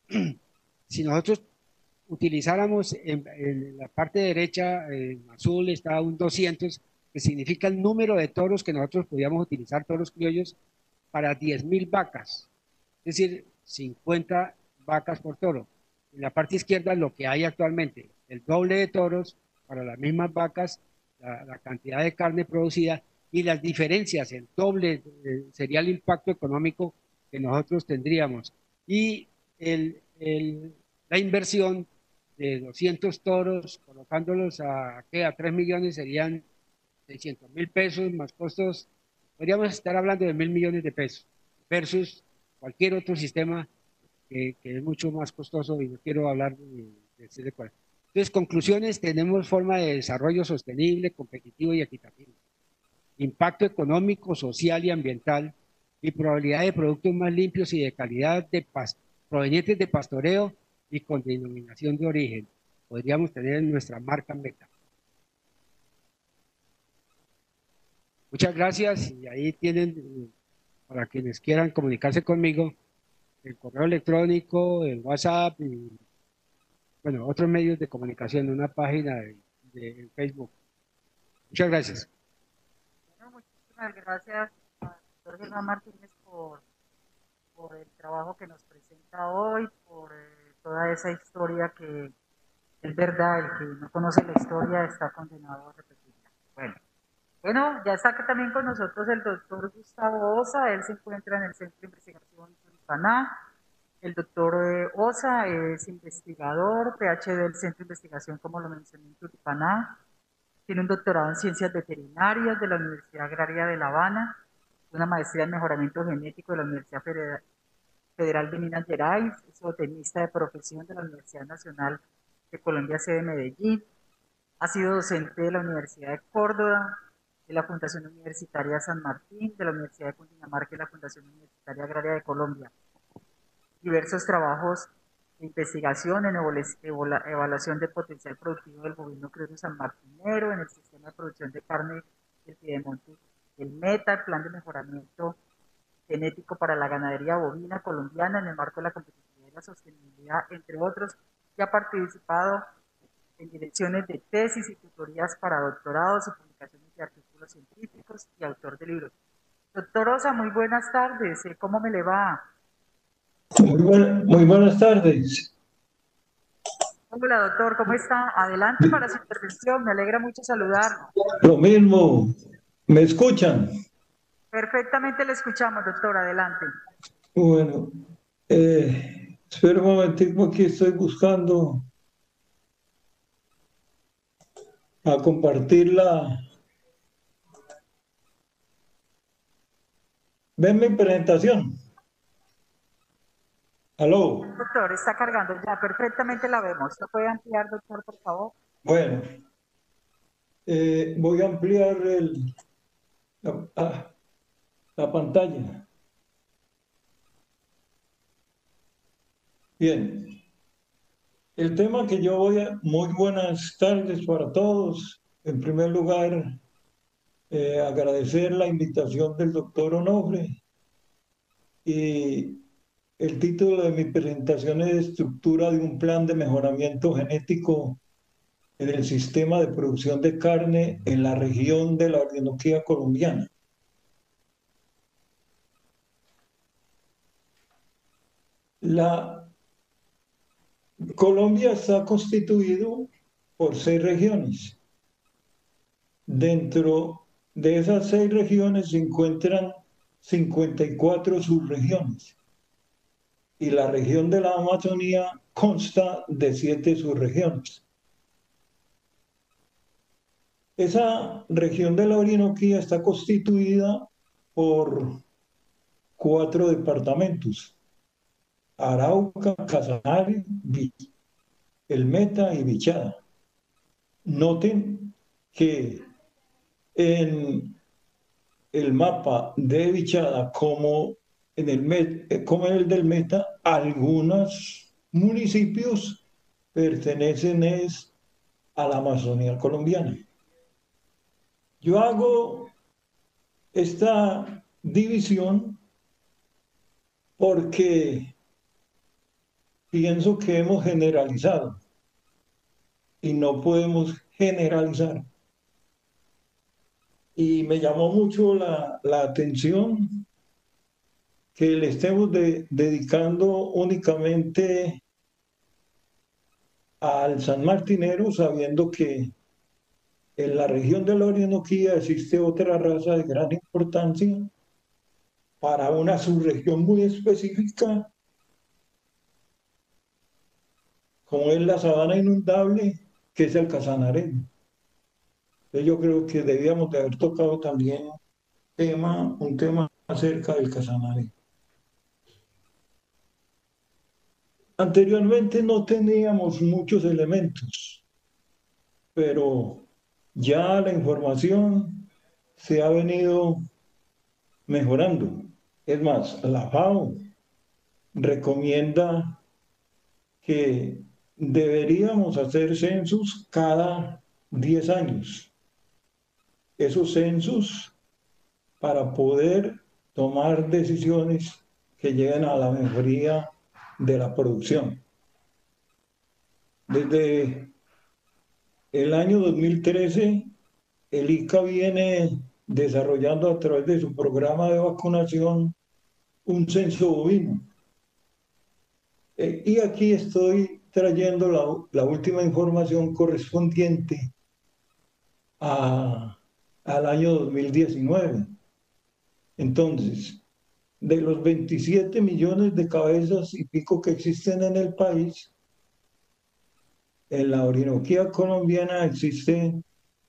si nosotros utilizáramos en la parte derecha, en azul está un 200, que significa el número de toros que nosotros podíamos utilizar, toros criollos, para 10.000 vacas, es decir, 50 vacas por toro. En la parte izquierda lo que hay actualmente, el doble de toros para las mismas vacas, la cantidad de carne producida y las diferencias, el doble sería el impacto económico que nosotros tendríamos. Y la inversión de 200 toros, colocándolos a 3 millones, serían 600.000 pesos más costos. Podríamos estar hablando de 1.000 millones de pesos versus cualquier otro sistema que es mucho más costoso, y no quiero hablar de cuál. Entonces, conclusiones: tenemos forma de desarrollo sostenible, competitivo y equitativo, impacto económico, social y ambiental, y probabilidad de productos más limpios y de calidad provenientes de pastoreo y con denominación de origen. Podríamos tener nuestra marca Meta. Muchas gracias, y ahí tienen, para quienes quieran comunicarse conmigo, el correo electrónico, el WhatsApp y, bueno, otros medios de comunicación, una página de Facebook. Muchas gracias. Gracias al doctor Germán Martínez por el trabajo que nos presenta hoy, por toda esa historia que es verdad, el que no conoce la historia está condenado a repetirla. Bueno, ya está acá también con nosotros el doctor Gustavo Osa, él se encuentra en el Centro de Investigación Turipaná. El doctor Osa es investigador, PhD del Centro de Investigación, como lo mencioné, en Turipaná. Tiene un doctorado en Ciencias Veterinarias de la Universidad Agraria de La Habana, una maestría en Mejoramiento Genético de la Universidad Federal de Minas Gerais, es zootecnista de profesión de la Universidad Nacional de Colombia, sede de Medellín. Ha sido docente de la Universidad de Córdoba, de la Fundación Universitaria San Martín, de la Universidad de Cundinamarca y la Fundación Universitaria Agraria de Colombia. Diversos trabajos de investigación en evaluación de potencial productivo del bovino criollo sanmartinero en el sistema de producción de carne del Piedemonte, el META, el Plan de Mejoramiento Genético para la Ganadería Bovina Colombiana en el marco de la competitividad y la sostenibilidad, entre otros, y ha participado en direcciones de tesis y tutorías para doctorados y publicaciones de artículos científicos y autor de libros. Doctor Osa, muy buenas tardes. ¿Cómo me le va? Muy buenas tardes. Hola, doctor, ¿cómo está? Adelante para su intervención. Me alegra mucho saludarlo. Lo mismo, ¿me escuchan? Perfectamente le escuchamos, doctor. Adelante. Bueno, espera un momentico, aquí estoy buscando a compartir la... ¿Ven mi presentación? ¿Aló? Doctor, está cargando ya. Perfectamente la vemos. ¿Lo puede ampliar, doctor, por favor? Bueno, voy a ampliar la pantalla. Bien. El tema que yo voy a... Muy buenas tardes para todos. En primer lugar, agradecer la invitación del doctor Onofre y el título de mi presentación es Estructura de un plan de mejoramiento genético en el sistema de producción de carne en la región de la Orinoquía colombiana. Colombia está constituido por 6 regiones. Dentro de esas 6 regiones se encuentran 54 subregiones y la región de la Amazonía consta de 7 subregiones. Esa región de la Orinoquía está constituida por 4 departamentos: Arauca, Casanare, El Meta y Bichada. Noten que en el mapa de Bichada como en el del Meta, algunos municipios pertenecen a la Amazonía colombiana. Yo hago esta división porque pienso que hemos generalizado y no podemos generalizar. Y me llamó mucho la atención que le estemos dedicando únicamente al sanmartinero, sabiendo que en la región de la Orinoquía existe otra raza de gran importancia para una subregión muy específica, como es la sabana inundable, que es el casanareño. Entonces yo creo que debíamos de haber tocado también un tema acerca del casanareño. Anteriormente no teníamos muchos elementos, pero ya la información se ha venido mejorando. Es más, la FAO recomienda que deberíamos hacer censos cada 10 años. Esos censos para poder tomar decisiones que lleguen a la mejoría de la producción. Desde el año 2013, el ICA viene desarrollando a través de su programa de vacunación un censo bovino. Y aquí estoy trayendo la última información correspondiente al año 2019. Entonces, de los 27 millones de cabezas y pico que existen en el país, en la Orinoquía colombiana existen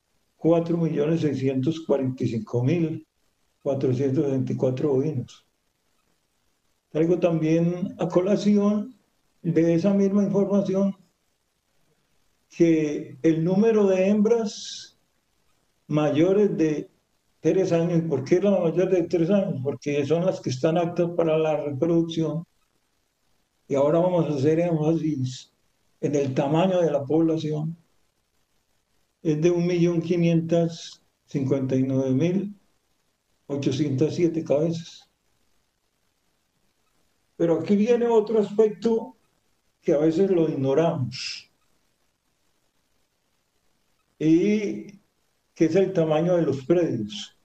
4.645.424 bovinos. Traigo también a colación de esa misma información que el número de hembras mayores de 3 años, ¿por qué la mayor de 3 años? Porque son las que están aptas para la reproducción. Y ahora vamos a hacer énfasis en el tamaño de la población. Es de 1.559.807 cabezas. Pero aquí viene otro aspecto que a veces lo ignoramos, y que es el tamaño de los predios.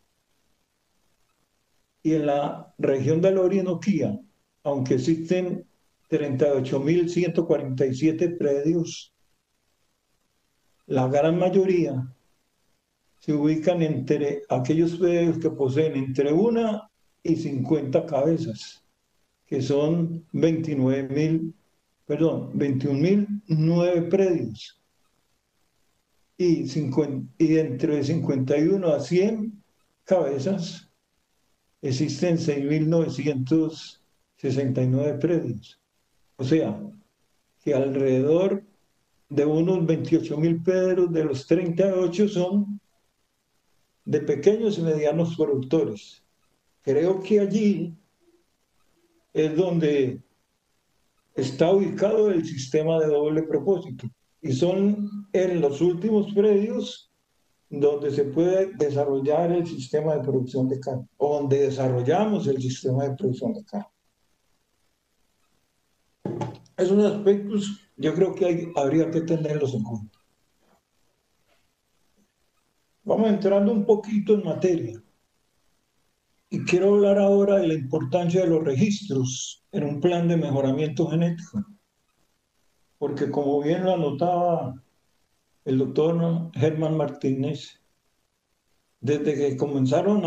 Y en la región de la Orinoquía, aunque existen 38.147 predios, la gran mayoría se ubican entre aquellos predios que poseen entre 1 y 50 cabezas, que son 21.009 predios. Y entre 51 a 100 cabezas existen 6.969 predios. O sea, que alrededor de unos 28.000 predios de los 38 son de pequeños y medianos productores. Creo que allí es donde está ubicado el sistema de doble propósito. Y son en los últimos predios donde se puede desarrollar el sistema de producción de carne, o donde desarrollamos el sistema de producción de carne. Esos aspectos yo creo que habría que tenerlos en cuenta. Vamos entrando un poquito en materia. Y quiero hablar ahora de la importancia de los registros en un plan de mejoramiento genético. Porque como bien lo anotaba el doctor Germán Martínez, desde que comenzaron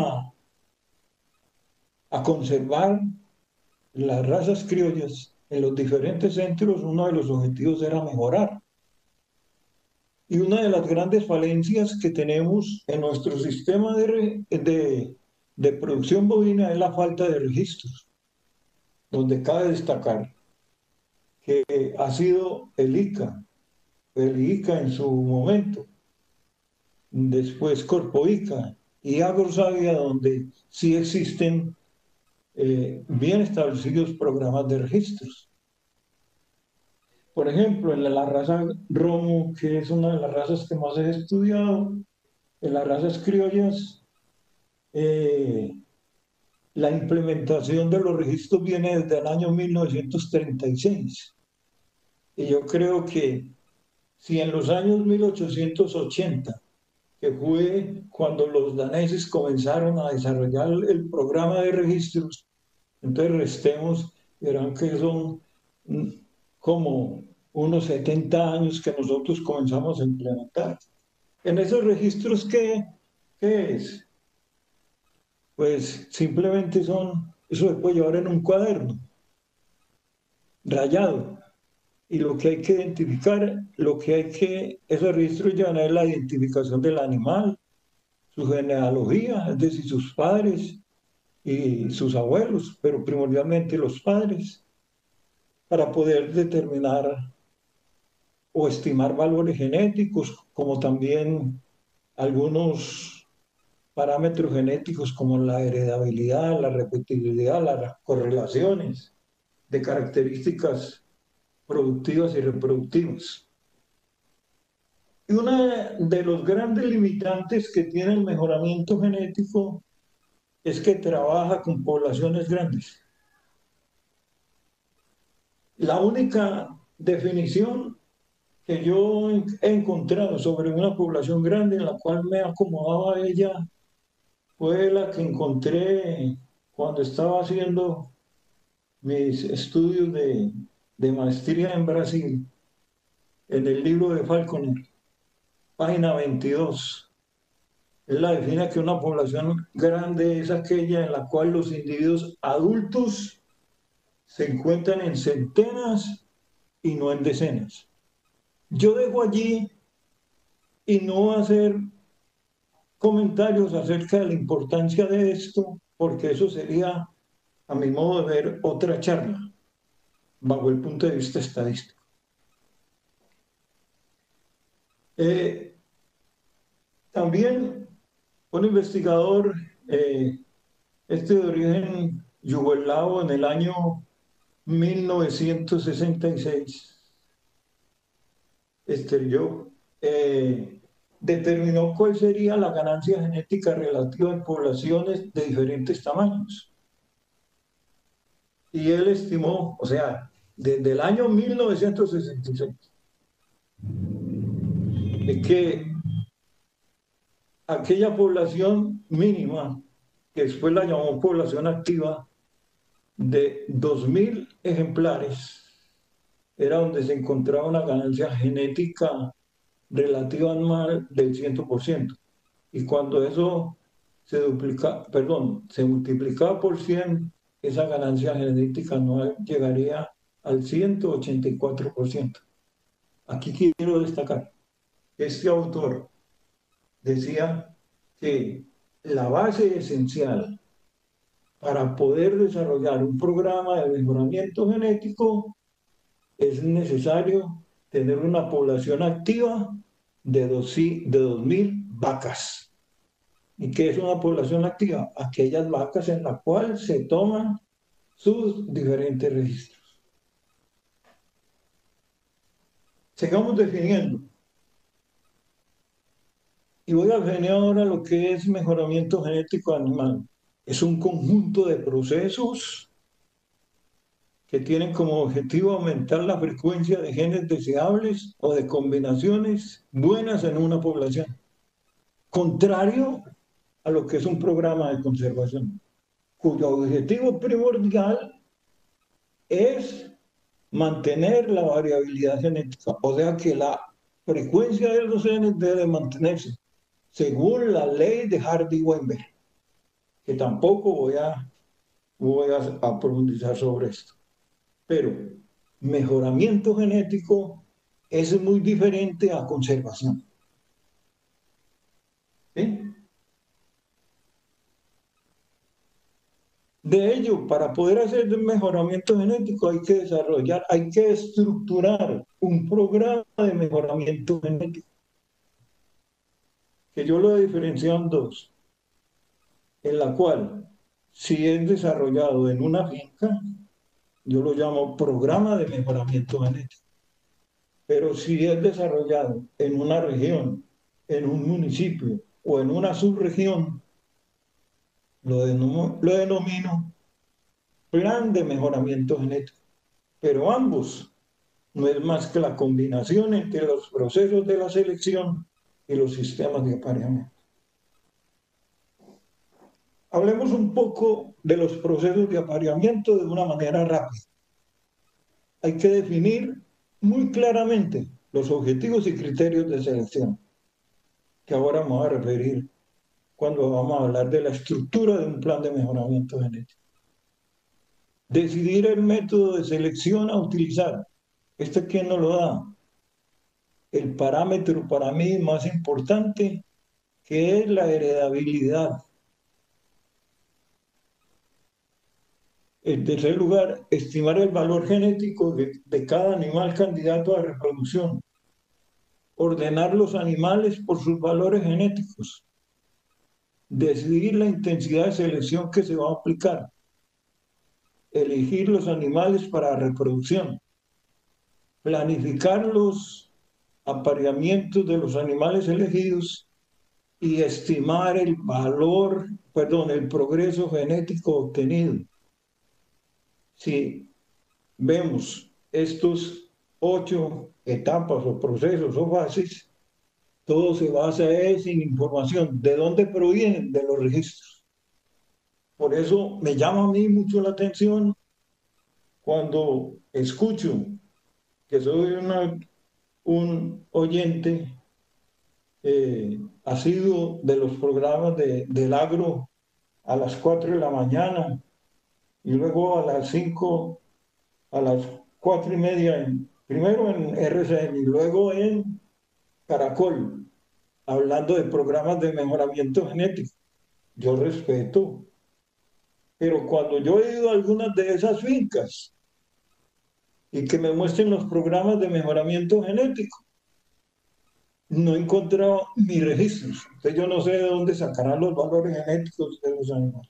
a conservar las razas criollas en los diferentes centros, uno de los objetivos era mejorar. Y una de las grandes falencias que tenemos en nuestro sistema de producción bovina es la falta de registros, donde cabe destacar que ha sido el ICA en su momento, después Corpoica y Agrosavia, donde sí existen bien establecidos programas de registros. Por ejemplo, en la raza Romo, que es una de las razas que más he estudiado, en las razas criollas, la implementación de los registros viene desde el año 1936. Y yo creo que si en los años 1880, que fue cuando los daneses comenzaron a desarrollar el programa de registros, entonces restemos, verán que son como unos 70 años que nosotros comenzamos a implementar. En esos registros, ¿qué es? Pues simplemente eso se puede llevar en un cuaderno rayado. Y lo que hay que identificar, esos registros llevan a la identificación del animal, su genealogía, es decir, sus padres y sus abuelos, pero primordialmente los padres, para poder determinar o estimar valores genéticos, como también algunos parámetros genéticos como la heredabilidad, la repetibilidad, las correlaciones de características productivas y reproductivas. Y uno de los grandes limitantes que tiene el mejoramiento genético es que trabaja con poblaciones grandes. La única definición que yo he encontrado sobre una población grande en la cual me he acomodado a ella fue la que encontré cuando estaba haciendo mis estudios de maestría en Brasil, en el libro de Falconer, página 22. Él la define que una población grande es aquella en la cual los individuos adultos se encuentran en centenas y no en decenas. Yo dejo allí y no voy a hacer comentarios acerca de la importancia de esto, porque eso sería, a mi modo de ver, otra charla, bajo el punto de vista estadístico. También un investigador, este de origen yugoslavo, en el año 1966, yo, determinó cuál sería la ganancia genética relativa en poblaciones de diferentes tamaños. Y él estimó, o sea, desde el año 1966, de que aquella población mínima, que después la llamó población activa, de 2.000 ejemplares, era donde se encontraba una ganancia genética relativa anual del 100%. Y cuando eso se multiplicaba por 100, esa ganancia genética anual llegaría al 184%. Aquí quiero destacar, este autor decía que la base esencial para poder desarrollar un programa de mejoramiento genético es necesario tener una población activa de 2.000 vacas. ¿Y qué es una población activa? Aquellas vacas en las cuales se toman sus diferentes registros. Sigamos definiendo. Y voy a definir ahora lo que es mejoramiento genético animal. Es un conjunto de procesos que tienen como objetivo aumentar la frecuencia de genes deseables o de combinaciones buenas en una población, contrario a lo que es un programa de conservación, cuyo objetivo primordial es mantener la variabilidad genética, o sea que la frecuencia de los genes debe mantenerse según la ley de Hardy-Weinberg, que tampoco voy a profundizar sobre esto. Pero mejoramiento genético es muy diferente a conservación. ¿Sí? De ello, para poder hacer el mejoramiento genético hay que estructurar un programa de mejoramiento genético, que yo lo he diferenciado en dos, en la cual, si es desarrollado en una finca, yo lo llamo programa de mejoramiento genético. Pero si es desarrollado en una región, en un municipio o en una subregión, lo denomino plan de mejoramiento genético. Pero ambos no es más que la combinación entre los procesos de la selección y los sistemas de apareamiento. Hablemos un poco de los procesos de apareamiento de una manera rápida. Hay que definir muy claramente los objetivos y criterios de selección, que ahora vamos a referir cuando vamos a hablar de la estructura de un plan de mejoramiento genético. Decidir el método de selección a utilizar. ¿Quién nos lo da? El parámetro para mí más importante, que es la heredabilidad. En tercer lugar, estimar el valor genético de cada animal candidato a reproducción. Ordenar los animales por sus valores genéticos. Decidir la intensidad de selección que se va a aplicar. Elegir los animales para reproducción. Planificar los apareamientos de los animales elegidos y estimar el progreso genético obtenido. Si vemos estos 8 etapas o procesos o fases, todo se basa en información. ¿De dónde provienen? De los registros. Por eso me llama a mí mucho la atención cuando escucho que soy un oyente asiduo de los programas del agro a las 4 de la mañana y luego a las 5, a las 4:30, primero en RCN y luego en Caracol, hablando de programas de mejoramiento genético. Yo respeto, pero cuando yo he ido a algunas de esas fincas y que me muestren los programas de mejoramiento genético, no he encontrado mis registros. Entonces yo no sé de dónde sacarán los valores genéticos de los animales.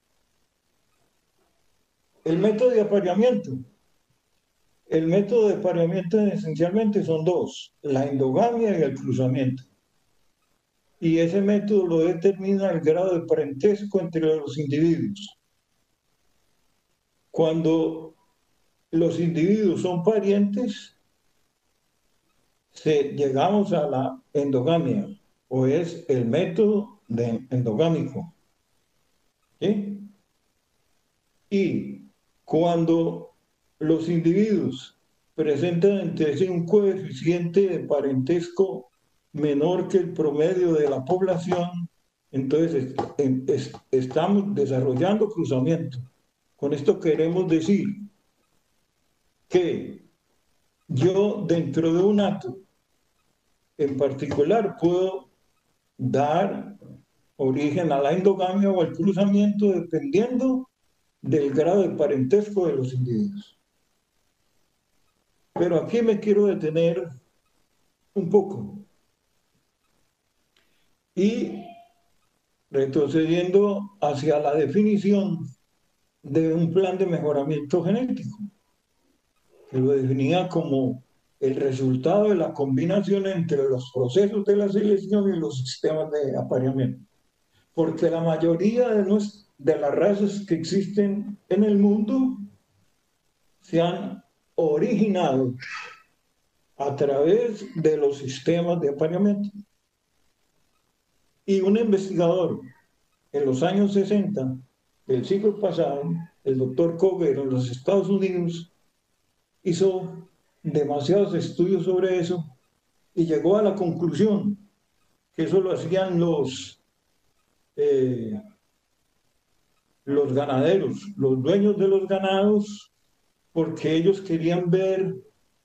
El método de apareamiento. El método de apareamiento esencialmente son dos, la endogamia y el cruzamiento. Y ese método lo determina el grado de parentesco entre los individuos. Cuando los individuos son parientes, llegamos a la endogamia, o es el método endogámico. ¿Sí? Y cuando los individuos presentan entre sí un coeficiente de parentesco menor que el promedio de la población, entonces estamos desarrollando cruzamiento. Con esto queremos decir que yo dentro de un hato en particular puedo dar origen a la endogamia o al cruzamiento dependiendo del grado de parentesco de los individuos. Pero aquí me quiero detener un poco y retrocediendo hacia la definición de un plan de mejoramiento genético, que lo definía como el resultado de la combinación entre los procesos de la selección y los sistemas de apareamiento. Porque la mayoría de las razas que existen en el mundo se han originado a través de los sistemas de apareamiento. Y un investigador en los años 60 del siglo pasado, el doctor Koger en los Estados Unidos, hizo demasiados estudios sobre eso y llegó a la conclusión que eso lo hacían los ganaderos, los dueños de los ganados, porque ellos querían ver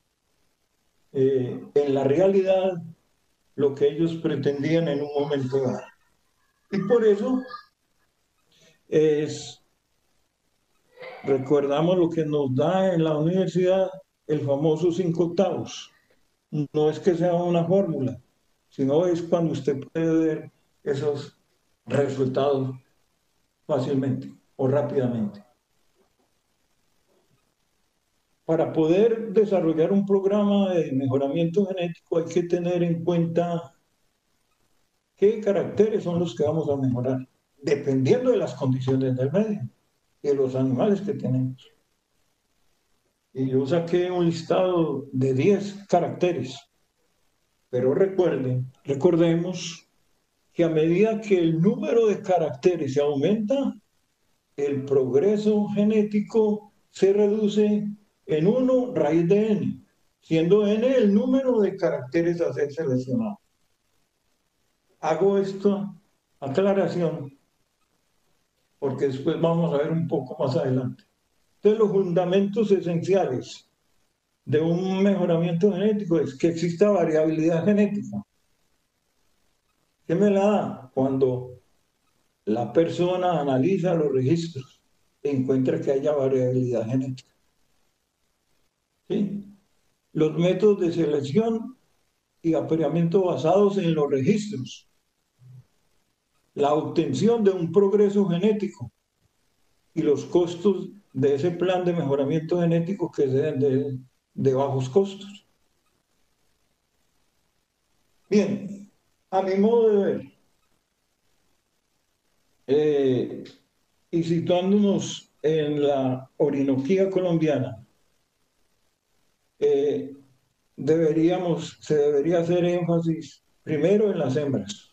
en la realidad lo que ellos pretendían en un momento dado. Y por eso recordamos lo que nos da en la universidad el famoso 5/8. No es que sea una fórmula, sino es cuando usted puede ver esos resultados fácilmente o rápidamente. Para poder desarrollar un programa de mejoramiento genético hay que tener en cuenta qué caracteres son los que vamos a mejorar, dependiendo de las condiciones del medio y de los animales que tenemos. Y yo saqué un listado de 10 caracteres, pero recordemos que a medida que el número de caracteres se aumenta, el progreso genético se reduce en 1 raíz de n, siendo n el número de caracteres a ser seleccionado. Hago esta aclaración porque después vamos a ver un poco más adelante. Entonces, los fundamentos esenciales de un mejoramiento genético es que exista variabilidad genética. ¿Qué me la da? Cuando la persona analiza los registros e encuentra que haya variabilidad genética. ¿Sí? Los métodos de selección y apareamiento basados en los registros. La obtención de un progreso genético y los costos de ese plan de mejoramiento genético que sean de bajos costos. Bien, a mi modo de ver, y situándonos en la Orinoquía colombiana, se debería hacer énfasis primero en las hembras.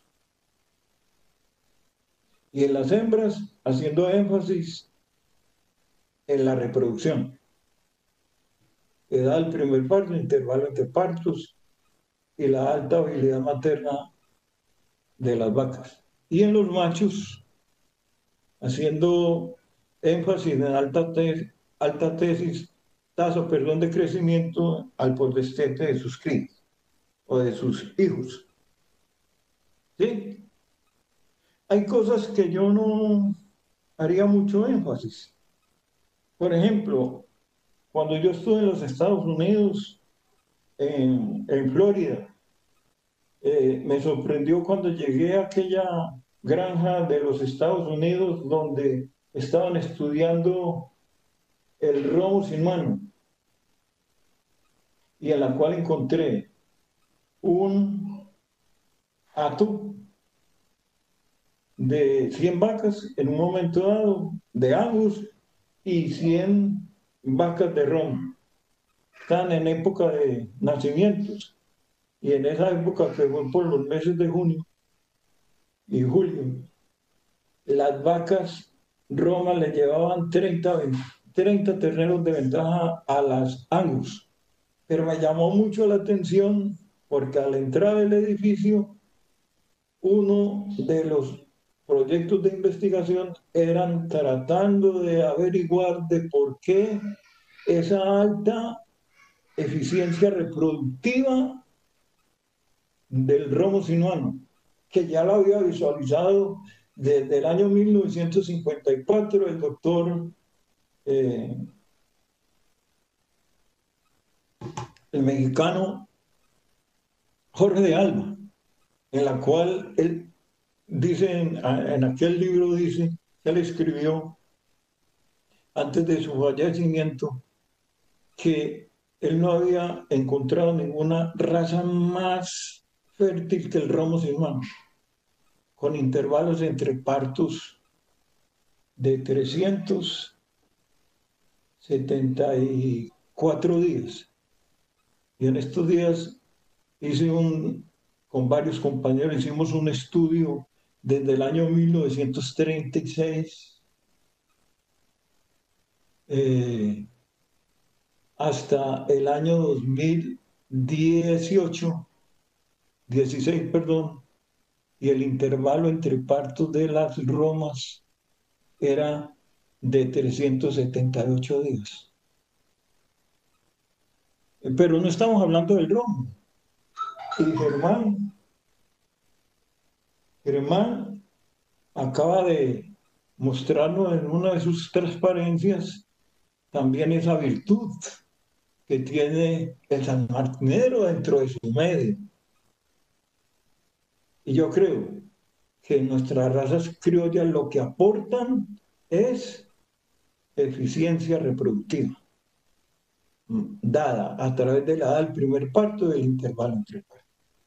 Y en las hembras haciendo énfasis en la reproducción. Edad del primer parto, intervalo entre partos y la alta habilidad materna de las vacas. Y en los machos, haciendo énfasis en alta tasa, perdón, de crecimiento al podestete de sus crías o de sus hijos. ¿Sí? Hay cosas que yo no haría mucho énfasis. Por ejemplo, cuando yo estuve en los Estados Unidos, en Florida, me sorprendió cuando llegué a aquella granja de los Estados Unidos donde estaban estudiando el romo sin mano y en la cual encontré un hato de 100 vacas en un momento dado, de Angus, y 100 vacas de romo. Están en época de nacimientos. Y en esa época, que fue por los meses de junio y julio, las vacas Roma le llevaban 30 terneros de ventaja a las Angus. Pero me llamó mucho la atención porque al entrar al edificio, uno de los proyectos de investigación eran tratando de averiguar de por qué esa alta eficiencia reproductiva del romo sinuano, que ya lo había visualizado desde el año 1954 el doctor, el mexicano Jorge de Alba, en la cual él dice, en aquel libro dice, que él escribió antes de su fallecimiento, que él no había encontrado ninguna raza más fértil que el romo sinuano, con intervalos entre partos de 374 días. Y en estos días con varios compañeros, hicimos un estudio desde el año 1936 hasta el año 2018, 16, perdón, y el intervalo entre partos de las romas era de 378 días. Pero no estamos hablando del romo. Y Germán acaba de mostrarnos en una de sus transparencias también esa virtud que tiene el sanmartinero dentro de su medio. Y yo creo que nuestras razas criollas lo que aportan es eficiencia reproductiva, dada a través de la edad del primer parto y del intervalo entre partos.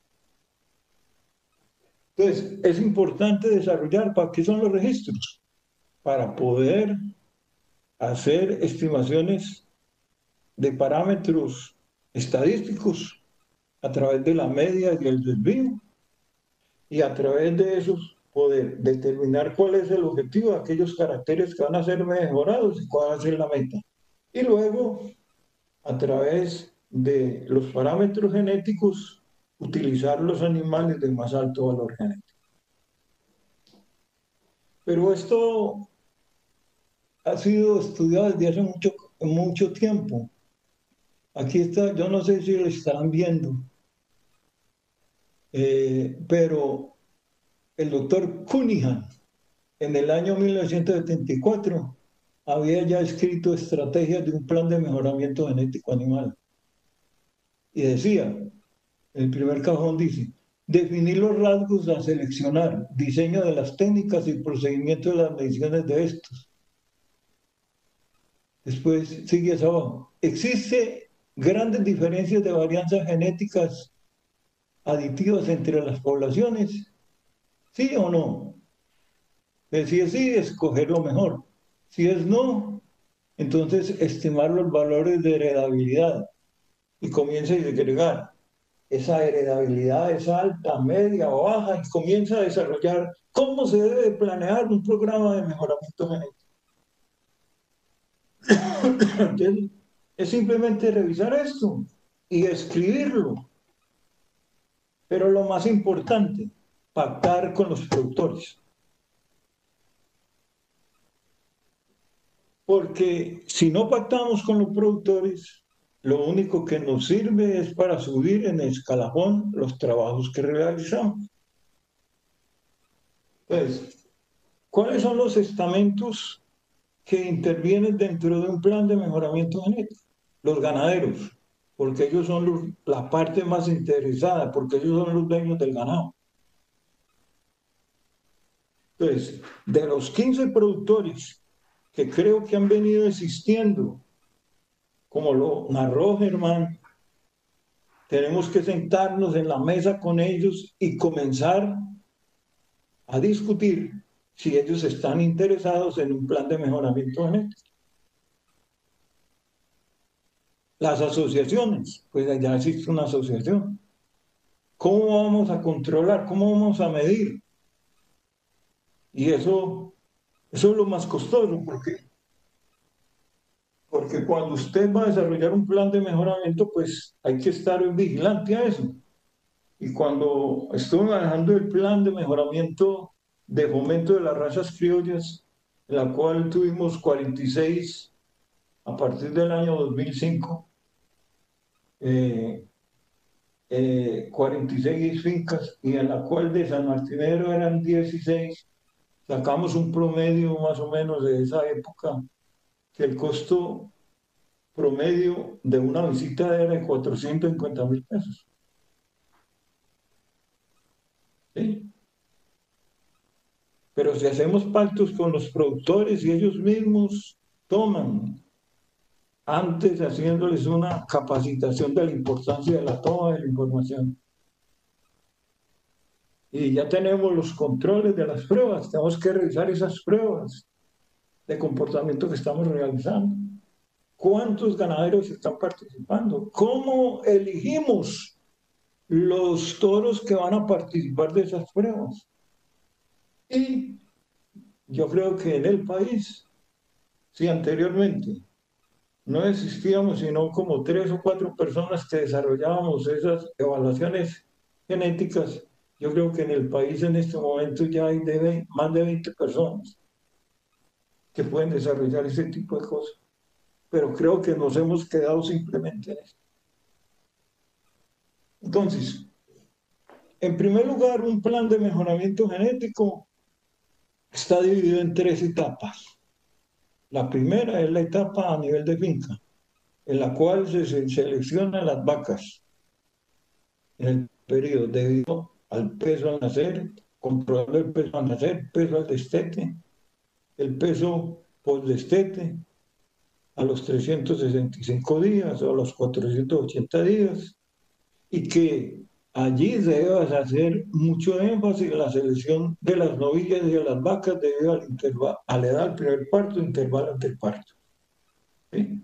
Entonces, es importante desarrollar, ¿para qué son los registros? Para poder hacer estimaciones de parámetros estadísticos a través de la media y el desvío, y a través de esos poder determinar cuál es el objetivo, aquellos caracteres que van a ser mejorados y cuál va a ser la meta. Y luego, a través de los parámetros genéticos, utilizar los animales de más alto valor genético. Pero esto ha sido estudiado desde hace mucho tiempo. Aquí está, yo no sé si lo estarán viendo, pero el doctor Cunningham, en el año 1974, había ya escrito estrategias de un plan de mejoramiento genético animal. Y decía, en el primer cajón dice, definir los rasgos a seleccionar, diseño de las técnicas y procedimientos de las mediciones de estos. Después sigue hacia abajo. Existe grandes diferencias de varianzas genéticas aditivas entre las poblaciones, ¿sí o no? Si es sí, escoger lo mejor. Si es no, entonces estimar los valores de heredabilidad y comienza a segregar. esa heredabilidad es alta, media o baja y comienza a desarrollar cómo se debe planear un programa de mejoramiento genético. Entonces, es simplemente revisar esto y escribirlo. Pero lo más importante, pactar con los productores. Porque si no pactamos con los productores, lo único que nos sirve es para subir en escalafón los trabajos que realizamos. Entonces, ¿cuáles son los estamentos que intervienen dentro de un plan de mejoramiento genético? Los ganaderos, porque ellos son la parte más interesada, porque ellos son los dueños del ganado. Entonces, de los 15 productores que creo que han venido existiendo, como lo narró Germán, tenemos que sentarnos en la mesa con ellos y comenzar a discutir si ellos están interesados en un plan de mejoramiento genético. Las asociaciones, pues ya existe una asociación. ¿Cómo vamos a controlar? ¿Cómo vamos a medir? Y eso es lo más costoso, porque cuando usted va a desarrollar un plan de mejoramiento, pues hay que estar vigilante a eso. Y cuando estuve manejando el plan de mejoramiento de fomento de las razas criollas, en la cual tuvimos 46 a partir del año 2005, 46 fincas, y en la cual de San Martinero eran 16, sacamos un promedio más o menos de esa época, que el costo promedio de una visita era de 450.000 pesos. ¿Sí? Pero si hacemos pactos con los productores y ellos mismos toman, antes haciéndoles una capacitación de la importancia de la toma de la información. Y ya tenemos los controles de las pruebas, tenemos que revisar esas pruebas de comportamiento que estamos realizando. ¿Cuántos ganaderos están participando? ¿Cómo elegimos los toros que van a participar de esas pruebas? Y yo creo que en el país, si anteriormente no existíamos sino como 3 o 4 personas que desarrollábamos esas evaluaciones genéticas, yo creo que en el país en este momento ya hay más de 20 personas que pueden desarrollar ese tipo de cosas. Pero creo que nos hemos quedado simplemente en eso. Entonces, en primer lugar, un plan de mejoramiento genético está dividido en 3 etapas. La primera es la etapa a nivel de finca, en la cual se seleccionan las vacas en el periodo debido al peso al nacer, controlando el peso al nacer, peso al destete, el peso post-destete a los 365 días o a los 480 días, y que allí debes hacer mucho énfasis en la selección de las novillas y de las vacas debido a la edad del primer parto, intervalo entre parto. ¿Sí?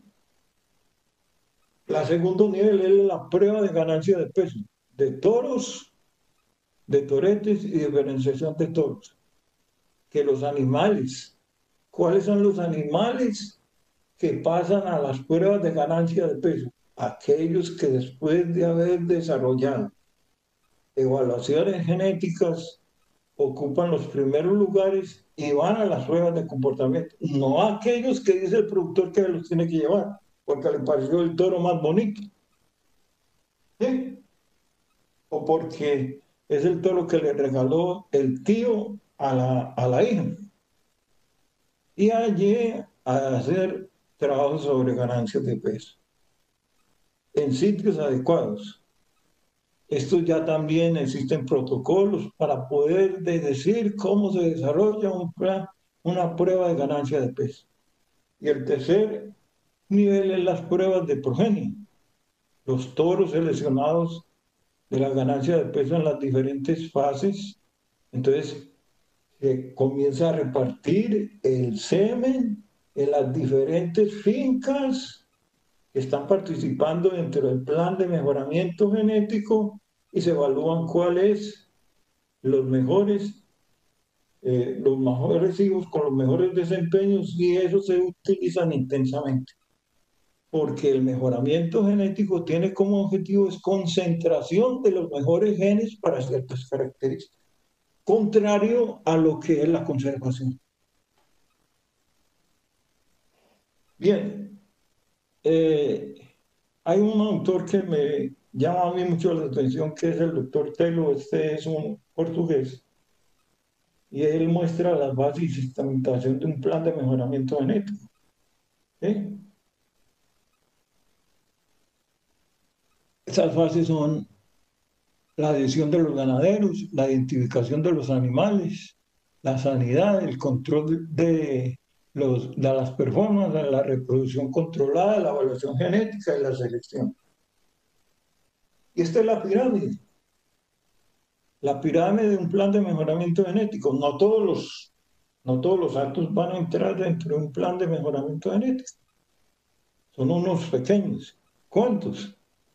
La segundo nivel es la prueba de ganancia de peso de toros, de toretes y diferenciación de toros. Que los animales, ¿cuáles son los animales que pasan a las pruebas de ganancia de peso? Aquellos que después de haber desarrollado evaluaciones genéticas ocupan los primeros lugares y van a las pruebas de comportamiento. No aquellos que dice el productor que los tiene que llevar, porque le pareció el toro más bonito. ¿Sí? O porque es el toro que le regaló el tío a la hija. Y allí a hacer trabajos sobre ganancias de peso en sitios adecuados. Esto ya también existen protocolos para poder decir cómo se desarrolla una prueba de ganancia de peso. Y el tercer nivel es las pruebas de progenie. Los toros seleccionados de la ganancia de peso en las diferentes fases. Entonces, se comienza a repartir el semen en las diferentes fincas que están participando dentro del plan de mejoramiento genético y se evalúan cuáles los mejores hijos con los mejores desempeños y esos se utilizan intensamente. Porque el mejoramiento genético tiene como objetivo es concentración de los mejores genes para ciertas características, contrario a lo que es la conservación. Bien, hay un autor que me llama a mí mucho la atención, que es el doctor Telo. Este es un portugués, y él muestra las bases y sistematización de un plan de mejoramiento genético. ¿Sí? Esas fases son la adhesión de los ganaderos, la identificación de los animales, la sanidad, el control de las performances, la reproducción controlada, la evaluación genética y la selección. Y esta es la pirámide. La pirámide de un plan de mejoramiento genético. No todos los actos van a entrar dentro de un plan de mejoramiento genético. Son unos pequeños. ¿Cuántos?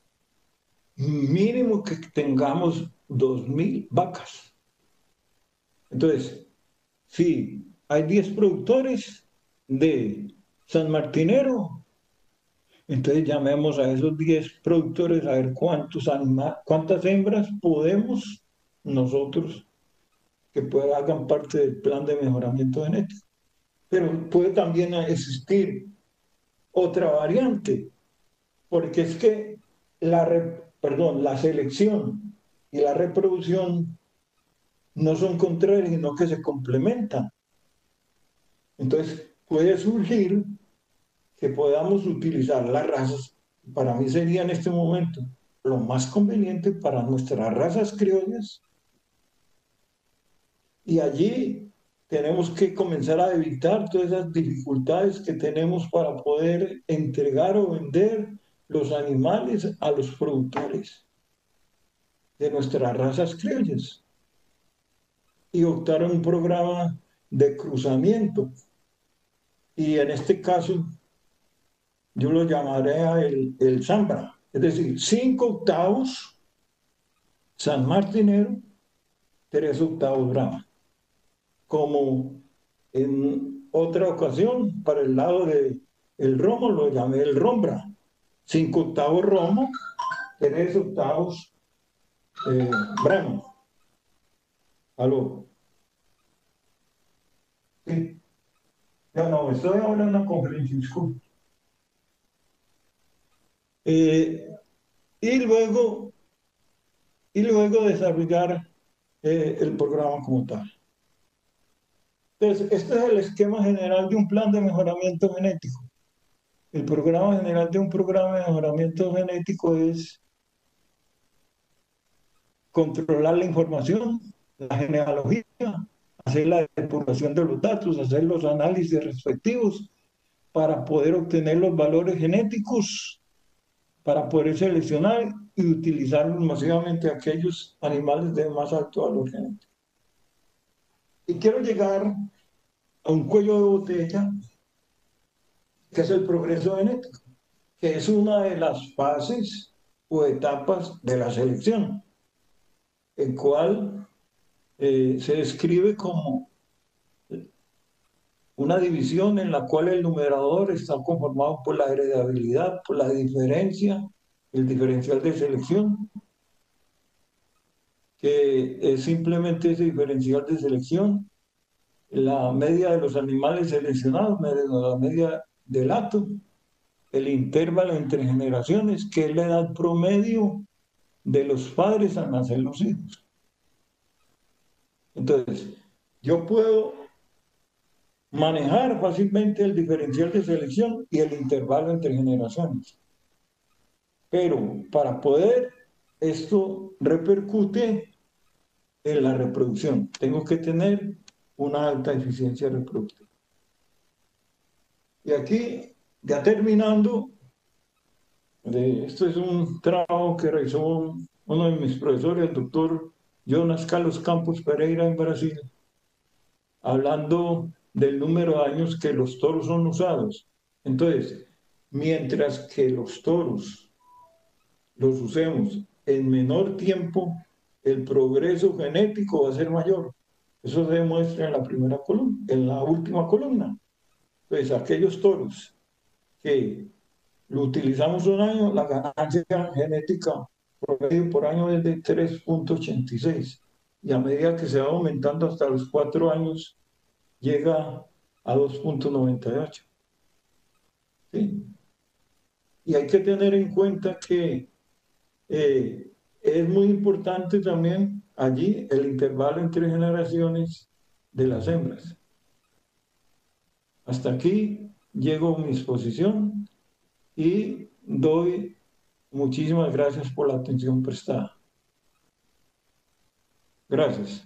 Mínimo que tengamos 2.000 vacas. Entonces, si hay 10 productores de San Martinero, entonces llamemos a esos 10 productores a ver cuántas hembras podemos nosotros que hagan parte del plan de mejoramiento genético. Pero puede también existir otra variante, porque es que la selección y la reproducción no son contrarias, sino que se complementan. Entonces, puede surgir que podamos utilizar las razas. Para mí sería en este momento lo más conveniente para nuestras razas criollas. Y allí tenemos que comenzar a evitar todas esas dificultades que tenemos para poder entregar o vender los animales a los productores de nuestras razas criollas y optar a un programa de cruzamiento. Y en este caso, yo lo llamaré el Zambra, es decir, 5 octavos San Martinero, 3 octavos Brahma. Como en otra ocasión, para el lado del romo, lo llamé el Rombra. 5 octavos Romo, 3 octavos Brahma. ¿Aló? Sí. Ya no, estoy ahora en una conferencia, disculpe. Y luego desarrollar el programa como tal. Entonces, este es el esquema general de un plan de mejoramiento genético. El programa general de un programa de mejoramiento genético es controlar la información, la genealogía, hacer la depuración de los datos, hacer los análisis respectivos para poder obtener los valores genéticos, para poder seleccionar y utilizarlos masivamente a aquellos animales de más alto valor genético. Y quiero llegar a un cuello de botella, que es el progreso genético, que es una de las fases o etapas de la selección, el cual se describe como una división en la cual el numerador está conformado por la heredabilidad, por la diferencia, el diferencial de selección, que es simplemente ese diferencial de selección, la media de los animales seleccionados, la media del hato, el intervalo entre generaciones, que es la edad promedio de los padres al nacer los hijos. Entonces, yo puedo manejar fácilmente el diferencial de selección y el intervalo entre generaciones. Pero para poder, esto repercute en la reproducción. Tengo que tener una alta eficiencia reproductiva. Y aquí, ya terminando, esto es un trabajo que realizó uno de mis profesores, el doctor Jonas Carlos Campos Pereira en Brasil, hablando del número de años que los toros son usados. Entonces, mientras que los toros los usemos en menor tiempo, el progreso genético va a ser mayor. Eso se demuestra en la primera columna, en la última columna. Entonces, aquellos toros que lo utilizamos un año, la ganancia genética promedio por año es de 3,86 y a medida que se va aumentando hasta los 4 años llega a 2,98. ¿Sí? Y hay que tener en cuenta que es muy importante también allí el intervalo entre generaciones de las hembras. Hasta aquí llego a mi exposición y doy muchísimas gracias por la atención prestada. Gracias.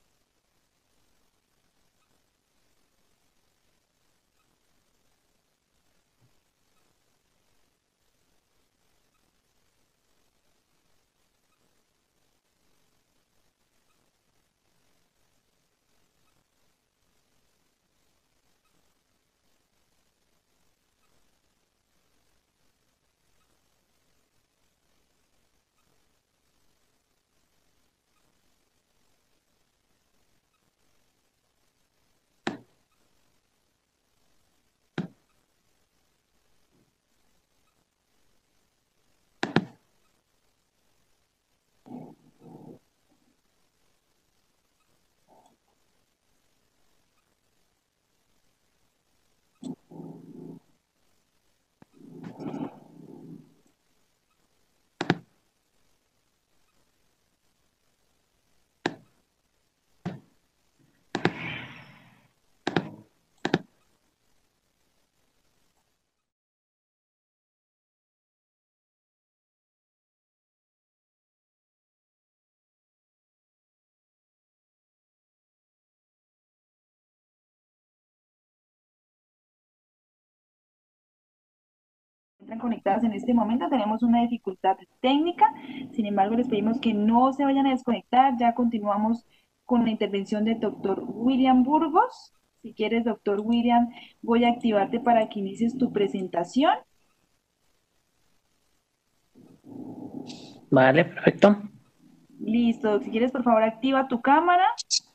Están conectadas en este momento, tenemos una dificultad técnica, sin embargo les pedimos que no se vayan a desconectar, ya continuamos con la intervención del doctor William Burgos. Si quieres, doctor William, voy a activarte para que inicies tu presentación. Vale, perfecto. Listo, si quieres, por favor, activa tu cámara.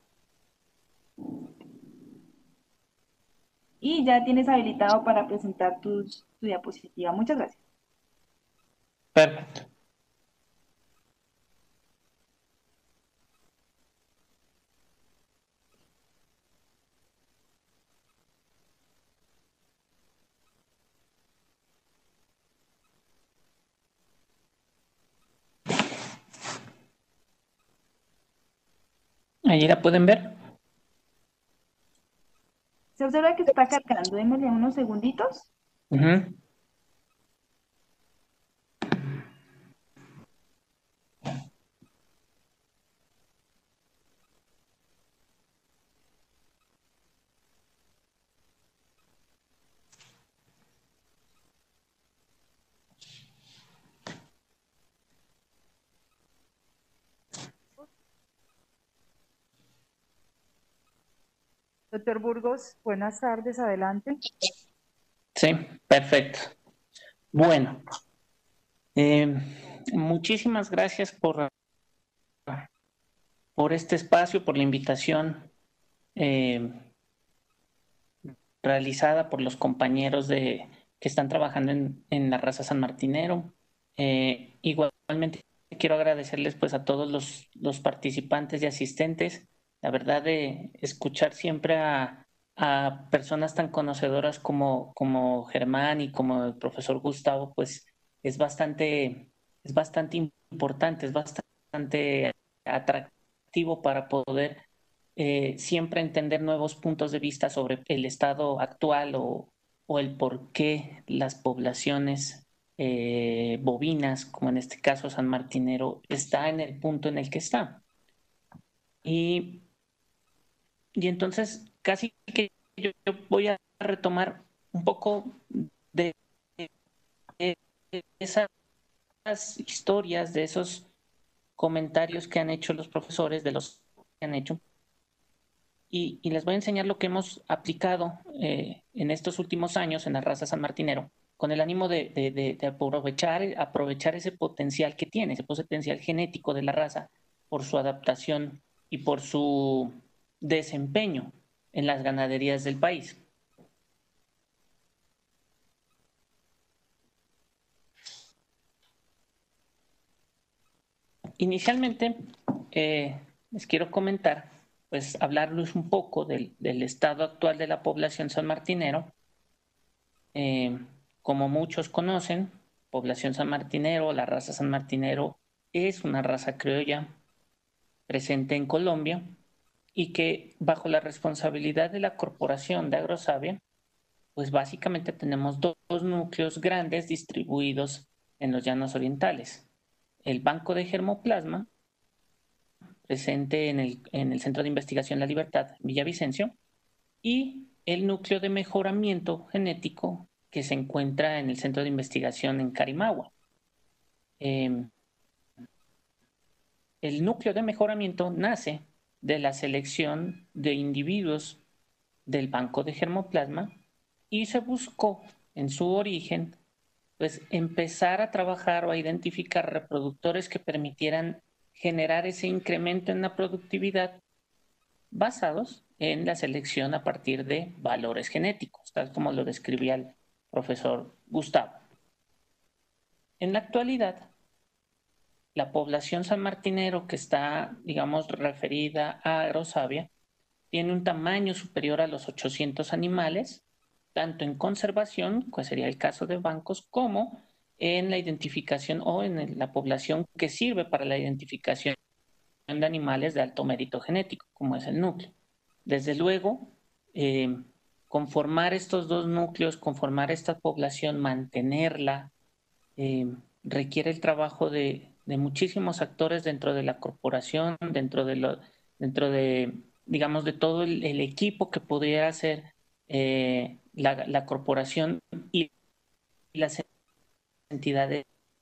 Y ya tienes habilitado para presentar tu diapositiva. Muchas gracias. Perfecto. Allí la pueden ver. Se observa que está cargando. Démosle unos segunditos. Uh-huh. Doctor Burgos, buenas tardes, adelante. Sí, perfecto. Bueno, muchísimas gracias por este espacio, por la invitación realizada por los compañeros que están trabajando en la raza sanmartinero. Igualmente quiero agradecerles pues a todos los participantes y asistentes. La verdad de escuchar siempre a personas tan conocedoras como Germán y como el profesor Gustavo, pues es bastante importante, es bastante atractivo para poder siempre entender nuevos puntos de vista sobre el estado actual o el por qué las poblaciones bovinas, como en este caso San Martinero, está en el punto en el que está. Y entonces casi que yo voy a retomar un poco de esas historias, de esos comentarios que han hecho los profesores, de los que han hecho, y les voy a enseñar lo que hemos aplicado en estos últimos años en la raza sanmartinero con el ánimo de aprovechar ese potencial que tiene, ese potencial genético de la raza por su adaptación y por su desempeño en las ganaderías del país. Inicialmente, les quiero comentar, pues hablarles un poco del estado actual de la población sanmartinero. Como muchos conocen, población sanmartinero, la raza sanmartinero es una raza criolla presente en Colombia y que bajo la responsabilidad de la Corporación de Agrosavia, pues básicamente tenemos dos núcleos grandes distribuidos en los llanos orientales. El Banco de Germoplasma, presente en el Centro de Investigación La Libertad, Villavicencio, y el núcleo de mejoramiento genético que se encuentra en el Centro de Investigación en Carimagua. El núcleo de mejoramiento nace de la selección de individuos del banco de germoplasma y se buscó en su origen pues empezar a trabajar o a identificar reproductores que permitieran generar ese incremento en la productividad basados en la selección a partir de valores genéticos, tal como lo describía el profesor Gustavo. En la actualidad, la población sanmartinero que está, digamos, referida a Agrosavia tiene un tamaño superior a los 800 animales, tanto en conservación, que sería el caso de bancos, como en la identificación o en la población que sirve para la identificación de animales de alto mérito genético, como es el núcleo. Desde luego, conformar estos dos núcleos, conformar esta población, mantenerla, requiere el trabajo de muchísimos actores dentro de la corporación, dentro de digamos, de todo el equipo que pudiera ser la corporación y las entidades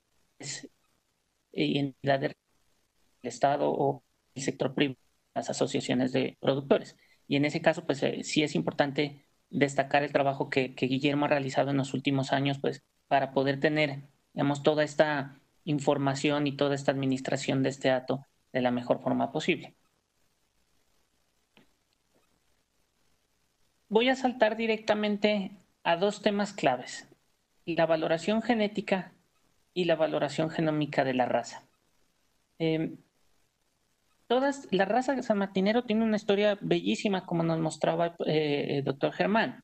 y entidades del Estado o el sector privado, las asociaciones de productores. Y en ese caso, pues sí es importante destacar el trabajo que Guillermo ha realizado en los últimos años, pues para poder tener, digamos, toda esta información y toda esta administración de este dato de la mejor forma posible. Voy a saltar directamente a dos temas claves: la valoración genética y la valoración genómica de la raza. La raza de sanmartinero tiene una historia bellísima, como nos mostraba el doctor Germán.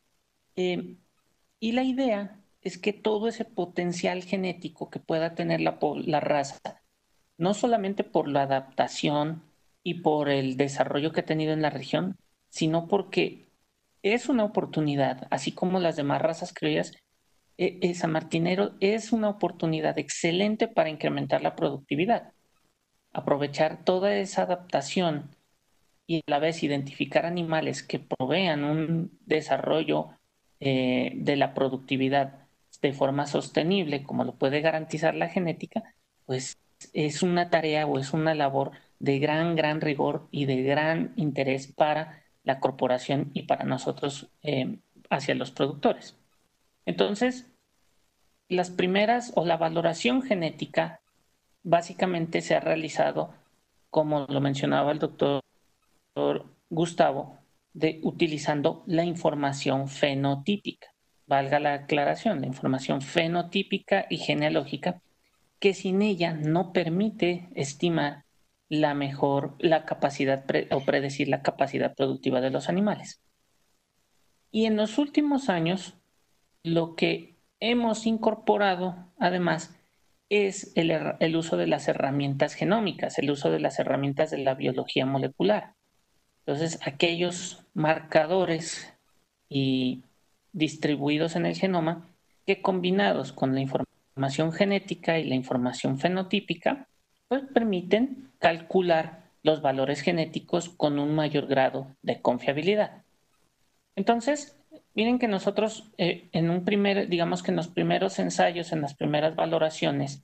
Y la idea es que todo ese potencial genético que pueda tener la raza, no solamente por la adaptación y por el desarrollo que ha tenido en la región, sino porque es una oportunidad, así como las demás razas criollas, sanmartinero es una oportunidad excelente para incrementar la productividad. Aprovechar toda esa adaptación y a la vez identificar animales que provean un desarrollo de la productividad de forma sostenible, como lo puede garantizar la genética, pues es una tarea o es una labor de gran rigor y de gran interés para la corporación y para nosotros hacia los productores. Entonces, las primeras o la valoración genética básicamente se ha realizado, como lo mencionaba el doctor Gustavo, utilizando la información fenotípica. Valga la aclaración, la información fenotípica y genealógica, que sin ella no permite estimar la capacidad o predecir la capacidad productiva de los animales. Y en los últimos años, lo que hemos incorporado, además, es el uso de las herramientas genómicas, el uso de las herramientas de la biología molecular. Entonces, aquellos marcadores y distribuidos en el genoma que, combinados con la información genética y la información fenotípica, pues permiten calcular los valores genéticos con un mayor grado de confiabilidad. Entonces, miren que nosotros digamos que en los primeros ensayos, en las primeras valoraciones,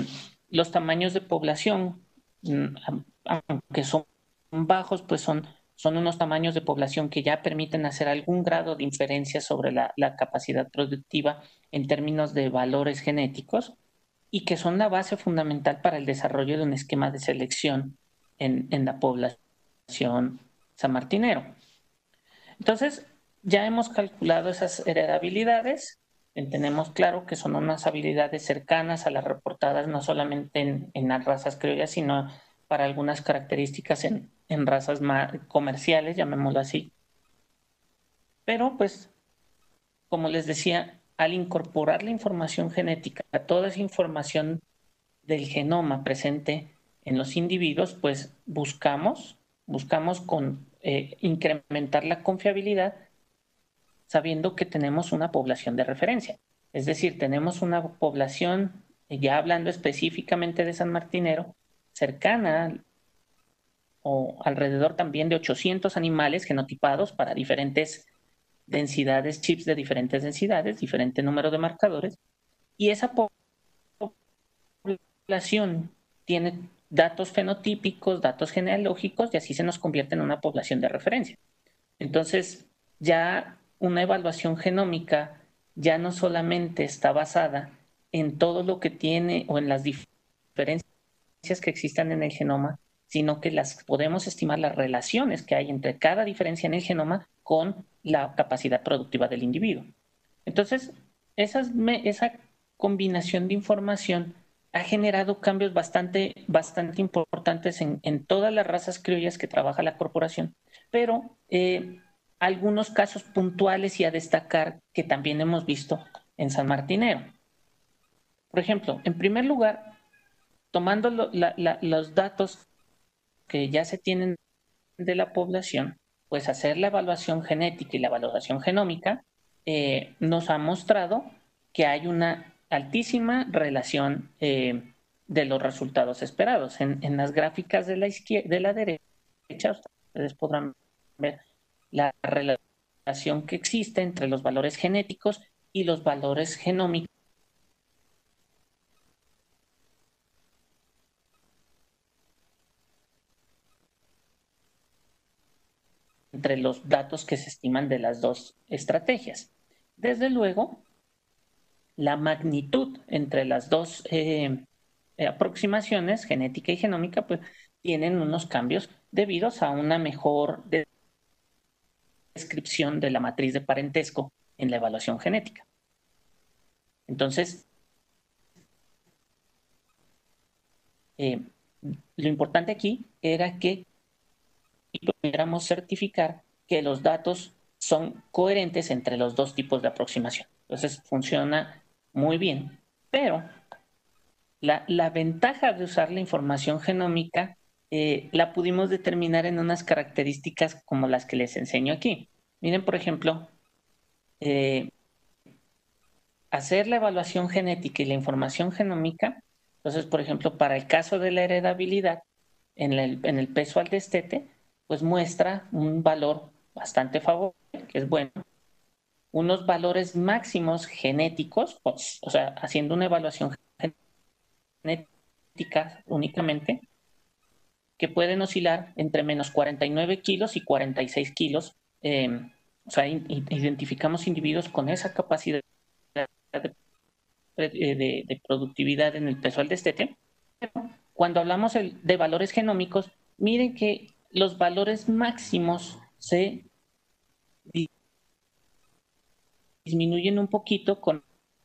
los tamaños de población, aunque son bajos, pues son son unos tamaños de población que ya permiten hacer algún grado de inferencia sobre la capacidad productiva en términos de valores genéticos y que son la base fundamental para el desarrollo de un esquema de selección en la población sanmartinero. Entonces, ya hemos calculado esas heredabilidades. Tenemos claro que son unas habilidades cercanas a las reportadas no solamente en las razas criollas, sino para algunas características en razas más comerciales, llamémoslo así. Pero, pues, como les decía, al incorporar la información genética, toda esa información del genoma presente en los individuos, pues buscamos incrementar la confiabilidad sabiendo que tenemos una población de referencia. Es decir, tenemos una población, ya hablando específicamente de San Martinero, cercana o alrededor también de 800 animales genotipados para diferentes densidades, chips de diferentes densidades, diferente número de marcadores, y esa población tiene datos fenotípicos, datos genealógicos, y así se nos convierte en una población de referencia. Entonces, ya una evaluación genómica ya no solamente está basada en todo lo que tiene o en las diferencias que existan en el genoma, sino que podemos estimar las relaciones que hay entre cada diferencia en el genoma con la capacidad productiva del individuo. Entonces, esa combinación de información ha generado cambios bastante importantes en todas las razas criollas que trabaja la corporación, pero algunos casos puntuales y a destacar que también hemos visto en San Martinero. Por ejemplo, en primer lugar, tomando los datos que ya se tienen de la población, pues hacer la evaluación genética y la valoración genómica nos ha mostrado que hay una altísima relación de los resultados esperados. En las gráficas de la derecha, ustedes podrán ver la relación que existe entre los valores genéticos y los valores genómicos entre los datos que se estiman de las dos estrategias. Desde luego, la magnitud entre las dos aproximaciones, genética y genómica, pues tienen unos cambios debidos a una mejor descripción de la matriz de parentesco en la evaluación genética. Entonces, lo importante aquí era que pudiéramos certificar que los datos son coherentes entre los dos tipos de aproximación. Entonces, funciona muy bien, pero la ventaja de usar la información genómica la pudimos determinar en unas características como las que les enseño aquí. Miren, por ejemplo, hacer la evaluación genética y la información genómica. Entonces, por ejemplo, para el caso de la heredabilidad, en el peso al destete, pues muestra un valor bastante favorable, que es bueno. Unos valores máximos genéticos, pues, o sea, haciendo una evaluación genética únicamente, que pueden oscilar entre menos 49 kilos y 46 kilos. O sea, identificamos individuos con esa capacidad de productividad en el peso al destete. Cuando hablamos de valores genómicos, miren que los valores máximos se disminuyen un poquito con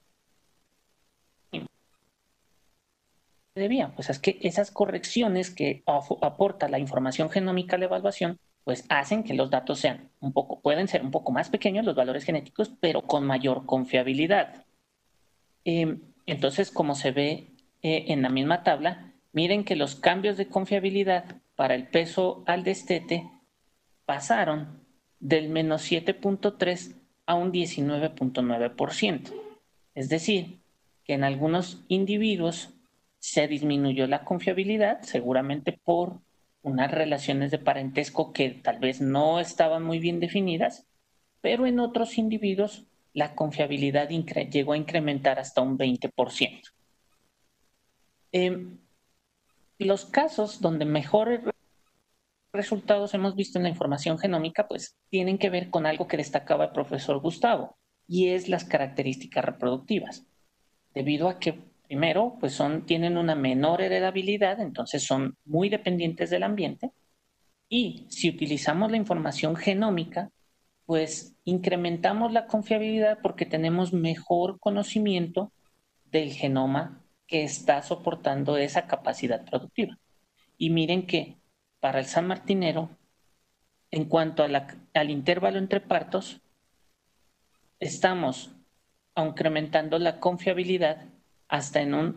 debía. Pues es que esas correcciones que aporta la información genómica a la evaluación, pues hacen que los datos sean pueden ser un poco más pequeños los valores genéticos, pero con mayor confiabilidad. Entonces, como se ve en la misma tabla, miren que los cambios de confiabilidad para el peso al destete pasaron del menos 7.3 a un 19.9%. Es decir, que en algunos individuos se disminuyó la confiabilidad, seguramente por unas relaciones de parentesco que tal vez no estaban muy bien definidas, pero en otros individuos la confiabilidad llegó a incrementar hasta un 20%. Los casos donde mejor resultados hemos visto en la información genómica, pues tienen que ver con algo que destacaba el profesor Gustavo, y es las características reproductivas. Debido a que, primero, pues tienen una menor heredabilidad, entonces son muy dependientes del ambiente, y si utilizamos la información genómica, pues incrementamos la confiabilidad porque tenemos mejor conocimiento del genoma que está soportando esa capacidad productiva. Y miren que para el sanmartinero, en cuanto al intervalo entre partos, estamos incrementando la confiabilidad hasta en un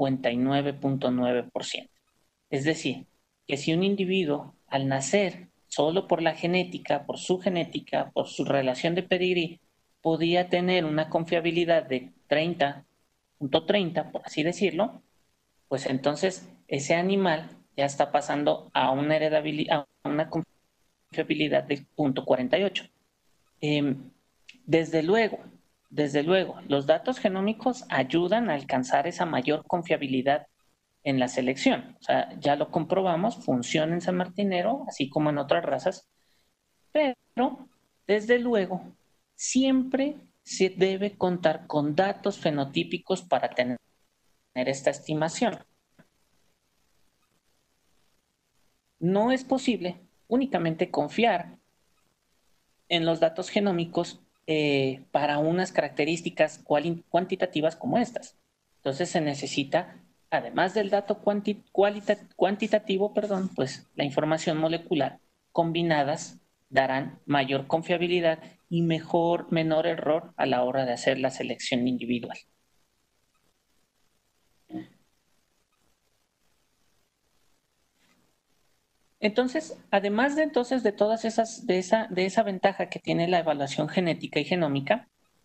59.9%. Es decir, que si un individuo al nacer, solo por la genética, por su relación de pedigrí, podía tener una confiabilidad de 30.30, por así decirlo, pues entonces ese animal ya está pasando a una confiabilidad de 0.48. Desde luego, los datos genómicos ayudan a alcanzar esa mayor confiabilidad en la selección. O sea, ya lo comprobamos, funciona en sanmartinero, así como en otras razas, pero desde luego, siempre se debe contar con datos fenotípicos para tener esta estimación. No es posible únicamente confiar en los datos genómicos para unas características cuantitativas como estas. Entonces se necesita, además del dato cuantitativo, pues la información molecular combinadas darán mayor confiabilidad y menor error a la hora de hacer la selección individual. Entonces, además de todas esas, de esa ventaja que tiene la evaluación genética y genómica,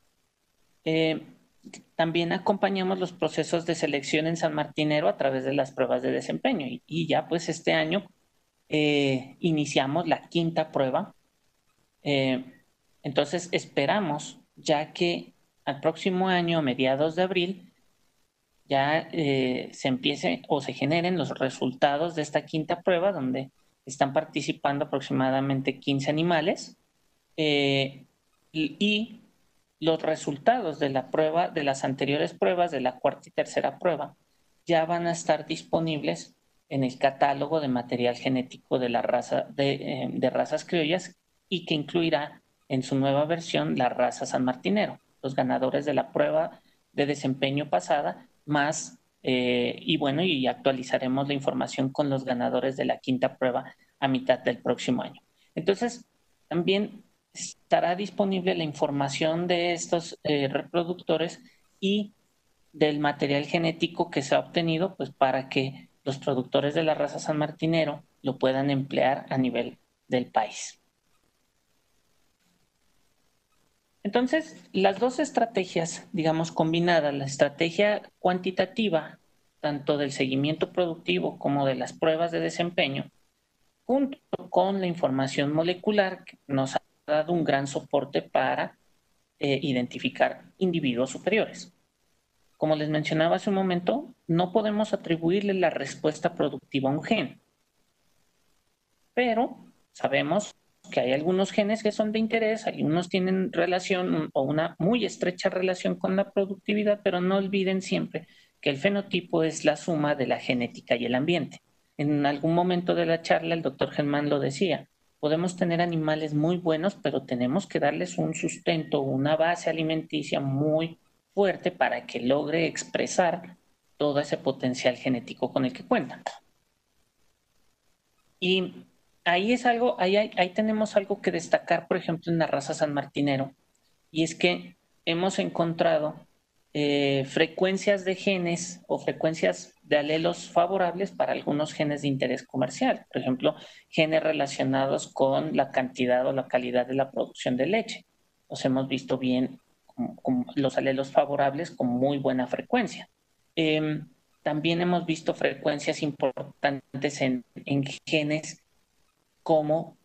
también acompañamos los procesos de selección en sanmartinero a través de las pruebas de desempeño. Y ya pues este año iniciamos la 5ª prueba. Entonces esperamos ya que al próximo año, mediados de abril, ya se empiece o se generen los resultados de esta 5ª prueba, donde están participando aproximadamente 15 animales, y los resultados de la prueba, de las anteriores pruebas, de la 4ª y 3ª prueba, ya van a estar disponibles en el catálogo de material genético de la raza de razas criollas, y que incluirá en su nueva versión la raza sanmartinero, los ganadores de la prueba de desempeño pasada, más y actualizaremos la información con los ganadores de la 5ª prueba a mitad del próximo año. Entonces, también estará disponible la información de estos reproductores y del material genético que se ha obtenido, pues para que los productores de la raza sanmartinero lo puedan emplear a nivel del país. Entonces, las dos estrategias, digamos, combinadas, la estrategia cuantitativa, tanto del seguimiento productivo como de las pruebas de desempeño, junto con la información molecular, que nos ha dado un gran soporte para identificar individuos superiores. Como les mencionaba hace un momento, no podemos atribuirle la respuesta productiva a un gen, pero sabemos que hay algunos genes que son de interés, algunos tienen relación o una muy estrecha relación con la productividad, pero no olviden siempre que el fenotipo es la suma de la genética y el ambiente. En algún momento de la charla el doctor Germán lo decía, podemos tener animales muy buenos, pero tenemos que darles un sustento, una base alimenticia muy fuerte para que logre expresar todo ese potencial genético con el que cuentan. Y ahí tenemos algo que destacar, por ejemplo, en la raza sanmartinero, y es que hemos encontrado frecuencias de genes o frecuencias de alelos favorables para algunos genes de interés comercial. Por ejemplo, genes relacionados con la cantidad o la calidad de la producción de leche. Los hemos visto bien con los alelos favorables con muy buena frecuencia. También hemos visto frecuencias importantes en genes como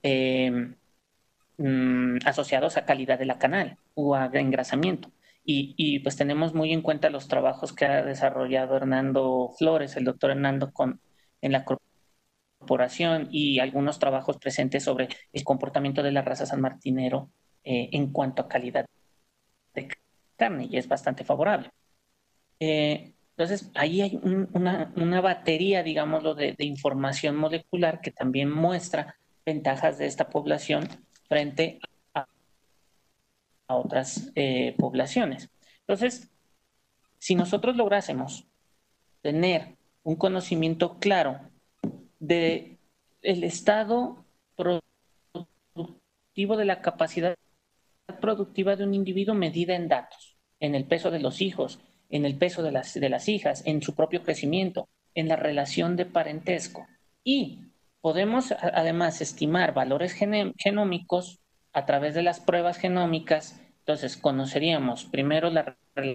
asociados a calidad de la canal o a engrasamiento. Y pues tenemos muy en cuenta los trabajos que ha desarrollado Hernando Flores, el doctor Hernando, en la incorporación y algunos trabajos presentes sobre el comportamiento de la raza sanmartinero en cuanto a calidad de carne, y es bastante favorable. Entonces, ahí hay una batería, digámoslo, de información molecular que también muestra ventajas de esta población frente a otras poblaciones. Entonces, si nosotros lográsemos tener un conocimiento claro del estado productivo, de la capacidad productiva de un individuo medida en datos, en el peso de los hijos, en el peso de las hijas, en su propio crecimiento, en la relación de parentesco. Y podemos además estimar valores genómicos a través de las pruebas genómicas. Entonces conoceríamos primero la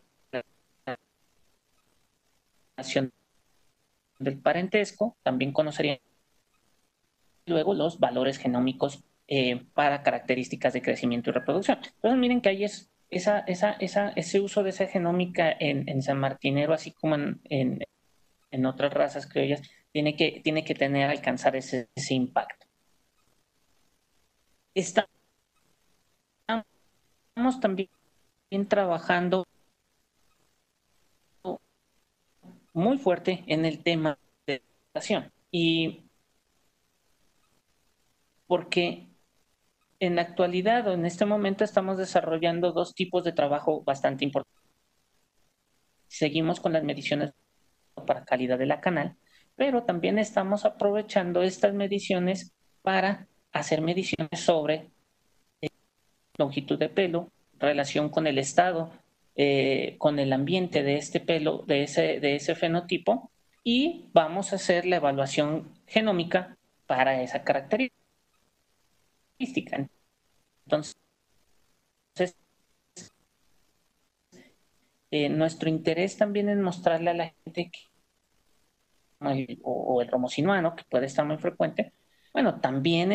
relación del parentesco, también conoceríamos luego los valores genómicos para características de crecimiento y reproducción. Entonces miren que ahí es ese uso de esa genómica en sanmartinero, así como en otras razas criollas, tiene que alcanzar ese impacto. Estamos también trabajando muy fuerte en el tema de adaptación, y porque en la actualidad o en este momento estamos desarrollando dos tipos de trabajo bastante importantes. Seguimos con las mediciones para calidad de la canal, pero también estamos aprovechando estas mediciones para hacer mediciones sobre longitud de pelo, relación con el estado, con el ambiente de este pelo, de ese fenotipo, y vamos a hacer la evaluación genómica para esa característica. Entonces, nuestro interés también es mostrarle a la gente que el romosinuano, que puede estar muy frecuente, bueno, también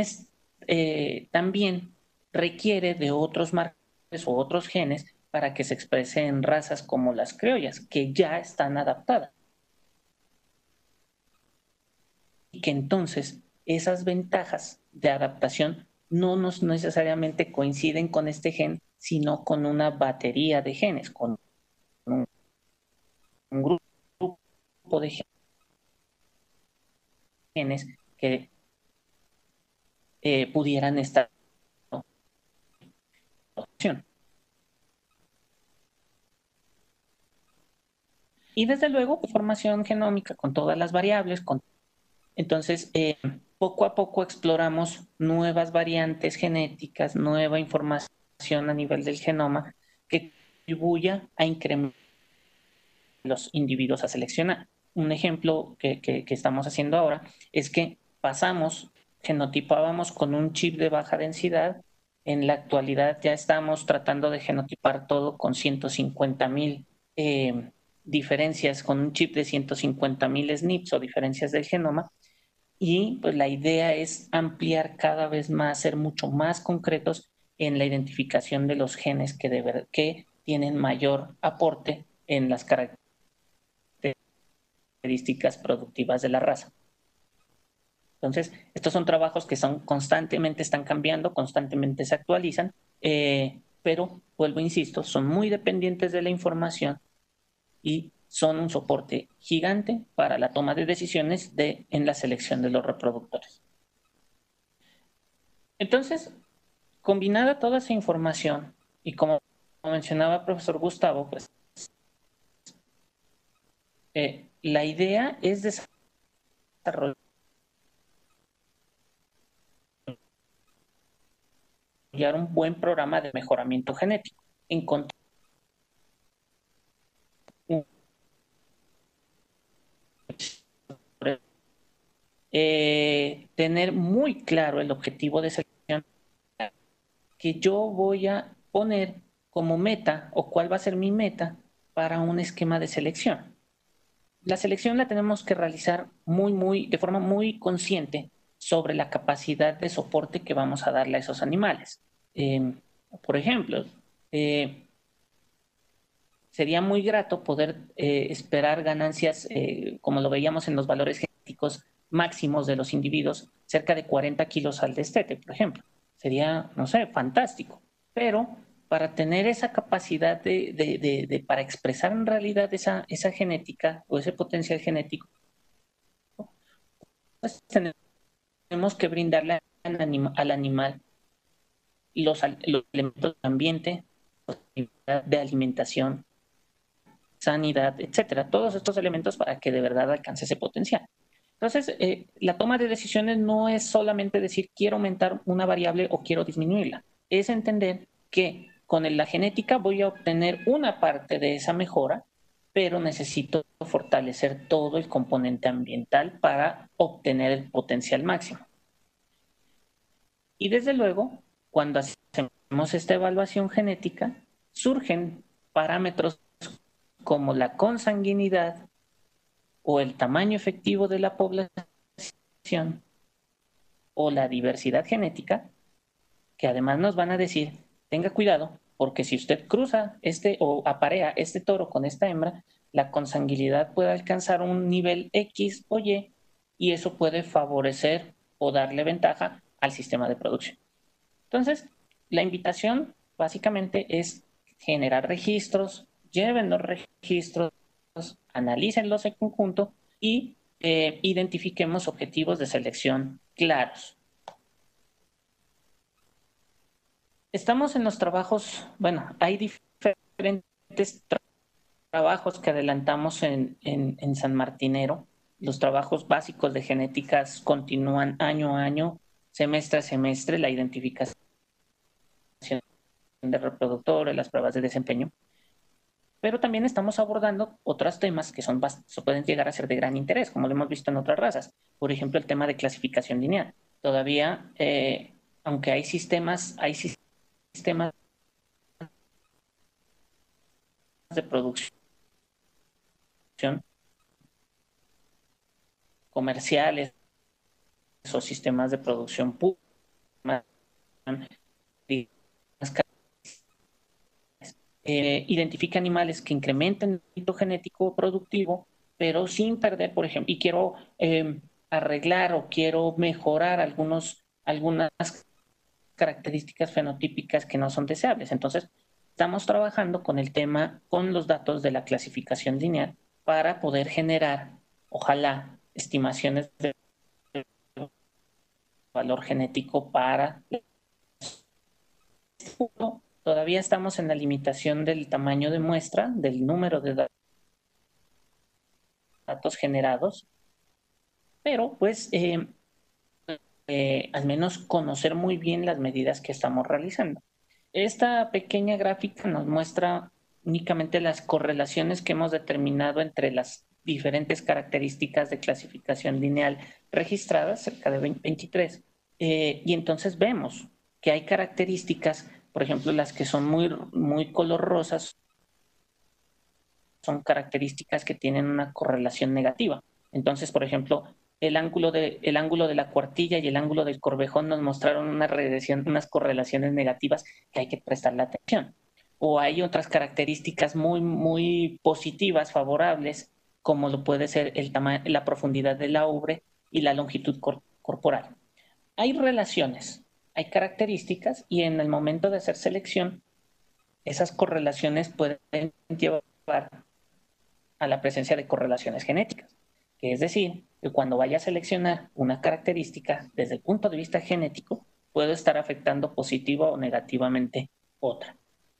requiere de otros marcadores o otros genes para que se exprese en razas como las criollas, que ya están adaptadas. Y que entonces esas ventajas de adaptación no necesariamente coinciden con este gen, sino con una batería de genes, con un grupo de genes que pudieran estar en adaptación. Y desde luego, formación genómica con todas las variables. Entonces, poco a poco exploramos nuevas variantes genéticas, nueva información a nivel del genoma que contribuya a incrementar los individuos a seleccionar. Un ejemplo que estamos haciendo ahora es que genotipábamos con un chip de baja densidad. En la actualidad ya estamos tratando de genotipar todo con 150,000 diferencias, con un chip de 150,000 SNPs o diferencias del genoma. Y pues la idea es ampliar cada vez más, ser mucho más concretos en la identificación de los genes que tienen mayor aporte en las características productivas de la raza. Entonces, estos son trabajos que constantemente están cambiando, constantemente se actualizan, pero vuelvo, insisto, son muy dependientes de la información y son un soporte gigante para la toma de decisiones en la selección de los reproductores. Entonces, combinada toda esa información, y como mencionaba el profesor Gustavo, pues la idea es desarrollar un buen programa de mejoramiento genético, encontrar tener muy claro el objetivo de selección que yo voy a poner como meta, o cuál va a ser mi meta para un esquema de selección. La selección la tenemos que realizar de forma muy consciente sobre la capacidad de soporte que vamos a darle a esos animales. Por ejemplo, sería muy grato poder esperar ganancias, como lo veíamos en los valores genéticos, máximos de los individuos cerca de 40 kilos al destete, por ejemplo. Sería, no sé, fantástico. Pero para tener esa capacidad para expresar en realidad esa genética o ese potencial genético, pues tenemos que brindarle al animal los elementos del ambiente, de alimentación, sanidad, etcétera. Todos estos elementos para que de verdad alcance ese potencial. Entonces, la toma de decisiones no es solamente decir quiero aumentar una variable o quiero disminuirla. Es entender que con la genética voy a obtener una parte de esa mejora, pero necesito fortalecer todo el componente ambiental para obtener el potencial máximo. Y desde luego, cuando hacemos esta evaluación genética, surgen parámetros como la consanguinidad o el tamaño efectivo de la población o la diversidad genética, que además nos van a decir, tenga cuidado, porque si usted cruza o aparea este toro con esta hembra, la consanguinidad puede alcanzar un nivel X o Y, y eso puede favorecer o darle ventaja al sistema de producción. Entonces, la invitación básicamente es generar registros, lleven los registros, analícenlos en conjunto y identifiquemos objetivos de selección claros. Estamos en los trabajos, bueno, hay diferentes trabajos que adelantamos en San Martinero. Los trabajos básicos de genéticas continúan año a año, semestre a semestre, la identificación de reproductores, las pruebas de desempeño. Pero también estamos abordando otros temas que pueden llegar a ser de gran interés, como lo hemos visto en otras razas. Por ejemplo, el tema de clasificación lineal. Todavía, aunque hay sistemas de producción comerciales o sistemas de producción pura, identifica animales que incrementen el ámbito genético productivo, pero sin perder, por ejemplo, y quiero arreglar o quiero mejorar algunas características fenotípicas que no son deseables. Entonces, estamos trabajando con el tema, con los datos de la clasificación lineal para poder generar, ojalá, estimaciones de valor genético para... Todavía estamos en la limitación del tamaño de muestra, del número de datos generados, pero pues al menos conocer muy bien las medidas que estamos realizando. Esta pequeña gráfica nos muestra únicamente las correlaciones que hemos determinado entre las diferentes características de clasificación lineal registradas, cerca de 23, y entonces vemos que hay características, por ejemplo, las que son muy color rosas, son características que tienen una correlación negativa. Entonces, por ejemplo, el ángulo de la cuartilla y el ángulo del corvejón nos mostraron unas correlaciones negativas que hay que prestarle atención. O hay otras características muy positivas, favorables, como lo puede ser la profundidad de la ubre y la longitud corporal. Hay relaciones, hay características, y en el momento de hacer selección, esas correlaciones pueden llevar a la presencia de correlaciones genéticas. Que es decir, que cuando vaya a seleccionar una característica desde el punto de vista genético, puedo estar afectando positiva o negativamente otra.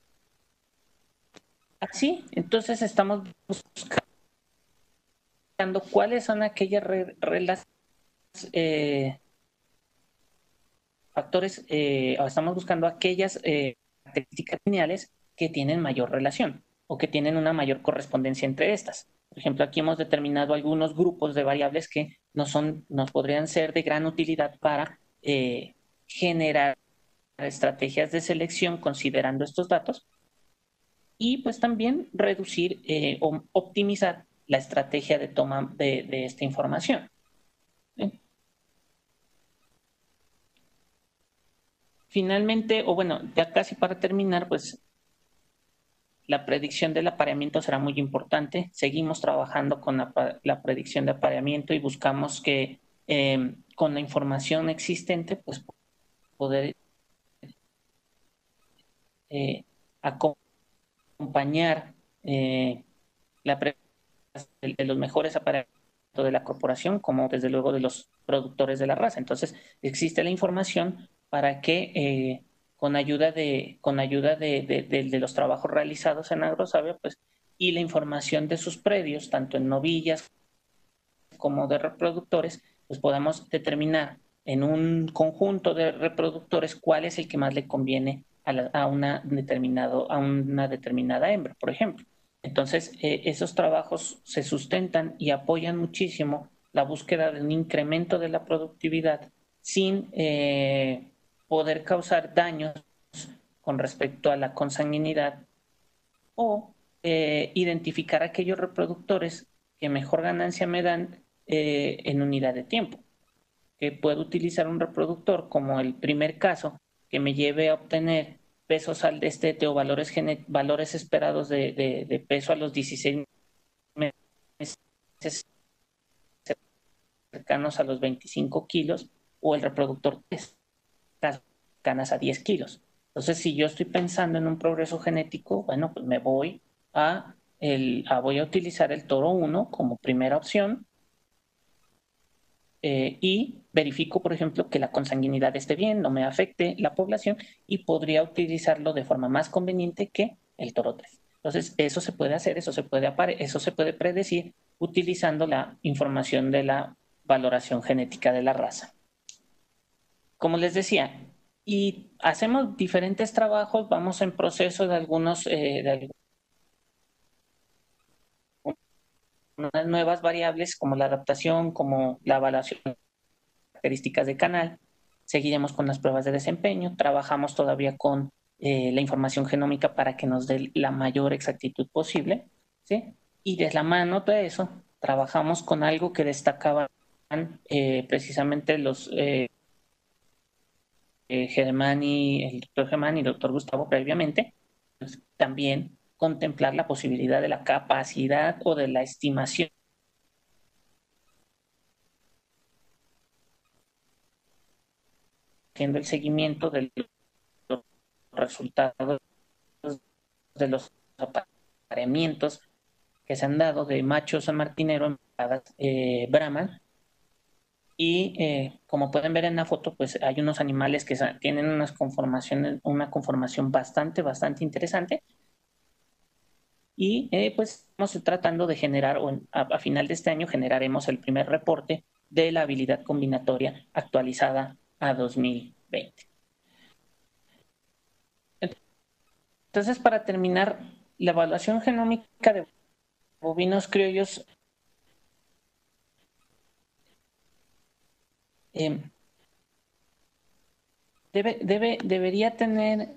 Así, entonces estamos buscando cuáles son aquellas factores, o estamos buscando aquellas características lineales que tienen mayor relación o que tienen una mayor correspondencia entre estas. Por ejemplo, aquí hemos determinado algunos grupos de variables que nos podrían ser de gran utilidad para generar estrategias de selección considerando estos datos, y pues también reducir o optimizar la estrategia de toma de esta información. ¿Sí? Finalmente, o bueno, ya casi para terminar, pues la predicción del apareamiento será muy importante. Seguimos trabajando con la predicción de apareamiento y buscamos que con la información existente, pues poder acompañar la de los mejores aparatos de la corporación, como desde luego de los productores de la raza. Entonces, existe la información para que con ayuda de los trabajos realizados en Agrosavia, pues, y la información de sus predios, tanto en novillas como de reproductores, pues podamos determinar en un conjunto de reproductores cuál es el que más le conviene a una determinada hembra, por ejemplo. Entonces, esos trabajos se sustentan y apoyan muchísimo la búsqueda de un incremento de la productividad sin poder causar daños con respecto a la consanguinidad o identificar aquellos reproductores que mejor ganancia me dan en unidad de tiempo. Que puedo utilizar un reproductor como el primer caso que me lleve a obtener pesos al destete o valores esperados de peso a los 16 meses cercanos a los 25 kilos, o el reproductor 3, ganas a 10 kilos. Entonces, si yo estoy pensando en un progreso genético, bueno, pues me voy voy a utilizar el toro 1 como primera opción y verifico, por ejemplo, que la consanguinidad esté bien, no me afecte la población y podría utilizarlo de forma más conveniente que el toro 3. Entonces, eso se puede hacer, eso se puede predecir utilizando la información de la valoración genética de la raza. Como les decía, y hacemos diferentes trabajos, vamos en proceso de algunas nuevas variables como la adaptación, como la evaluación de características de canal. Seguiremos con las pruebas de desempeño, trabajamos todavía con la información genómica para que nos dé la mayor exactitud posible, ¿sí? Y de la mano de eso, trabajamos con algo que destacaban precisamente los el doctor Germán y el doctor Gustavo previamente, pues, también contemplar la posibilidad de la capacidad o de la estimación haciendo el seguimiento de los resultados de los apareamientos que se han dado de machos sanmartinero en Brahman. Y como pueden ver en la foto, pues hay unos animales que tienen una conformación bastante interesante. Y pues estamos tratando de generar, a final de este año generaremos el primer reporte de la habilidad combinatoria actualizada a 2020. Entonces, para terminar, la evaluación genómica de bovinos criollos debería tener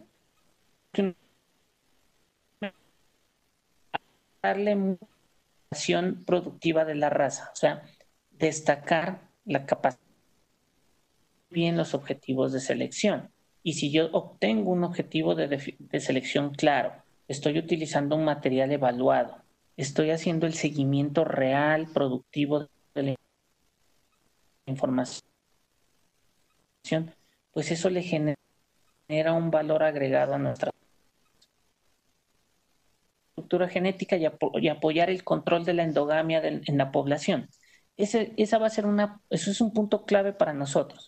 darle mucha productiva de la raza, o sea, destacar la capacidad bien los objetivos de selección. Y si yo obtengo un objetivo de selección claro, estoy utilizando un material evaluado, estoy haciendo el seguimiento real, productivo de la información, pues eso le genera un valor agregado a nuestra estructura genética y apoyar el control de la endogamia en la población. Esa va a ser eso es un punto clave para nosotros.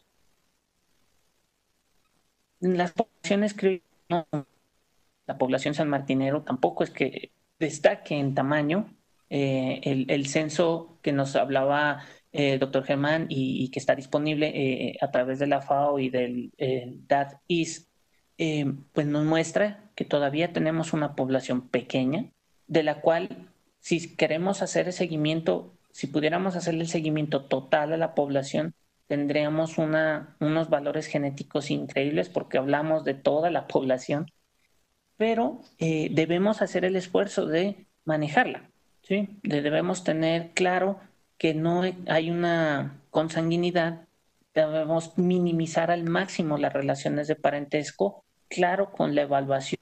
En las poblaciones, creo, no, la población sanmartinero tampoco es que destaque en tamaño. El censo que nos hablaba el doctor Germán y que está disponible a través de la FAO y del DAT-IS, pues nos muestra que todavía tenemos una población pequeña, de la cual si queremos hacer el seguimiento, si pudiéramos hacer el seguimiento total a la población, tendríamos unos valores genéticos increíbles porque hablamos de toda la población, pero debemos hacer el esfuerzo de manejarla, ¿sí? Debemos tener claro que no hay una consanguinidad, debemos minimizar al máximo las relaciones de parentesco, claro, con la evaluación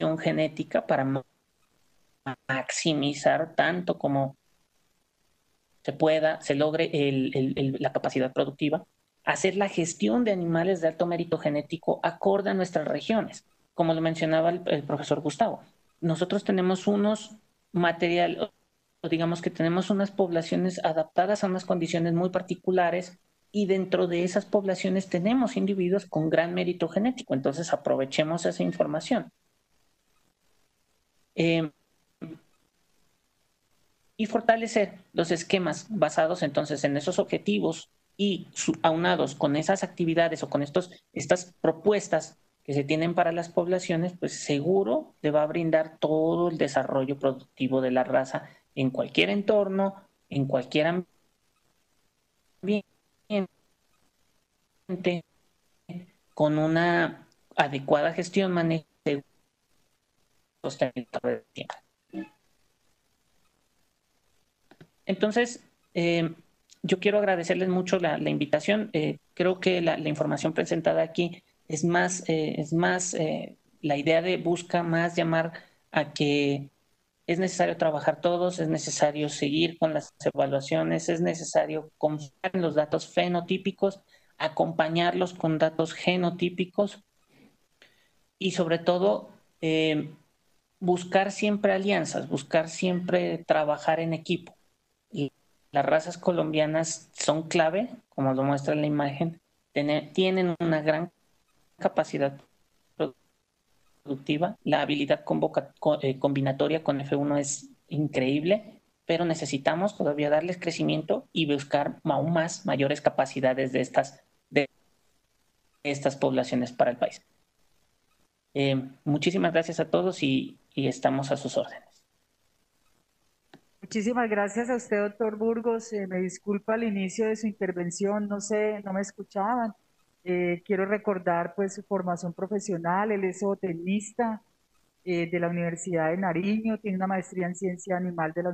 genética para maximizar tanto como se logre la capacidad productiva, hacer la gestión de animales de alto mérito genético acorde a nuestras regiones. Como lo mencionaba el profesor Gustavo, nosotros tenemos unos materiales, o digamos que tenemos unas poblaciones adaptadas a unas condiciones muy particulares, y dentro de esas poblaciones tenemos individuos con gran mérito genético. Entonces aprovechemos esa información. Y fortalecer los esquemas basados entonces en esos objetivos y aunados con esas actividades o con estas propuestas que se tienen para las poblaciones, pues seguro le va a brindar todo el desarrollo productivo de la raza en cualquier entorno, en cualquier ambiente, con una adecuada gestión, manejo y sostenibilidad del tiempo. Entonces, yo quiero agradecerles mucho la invitación. Creo que la información presentada aquí es más la idea busca más llamar a que es necesario trabajar todos, es necesario seguir con las evaluaciones, es necesario confiar en los datos fenotípicos, acompañarlos con datos genotípicos y sobre todo buscar siempre alianzas, buscar siempre trabajar en equipo. Y las razas colombianas son clave, como lo muestra la imagen, tienen una gran capacidad productiva, la habilidad combinatoria con F1 es increíble, pero necesitamos todavía darles crecimiento y buscar aún mayores capacidades de estas poblaciones para el país. Muchísimas gracias a todos y estamos a sus órdenes. Muchísimas gracias a usted, doctor Burgos. Me disculpa al inicio de su intervención, no me escuchaban. Quiero recordar pues su formación profesional. Él es zootecnista de la Universidad de Nariño, tiene una maestría en ciencia animal de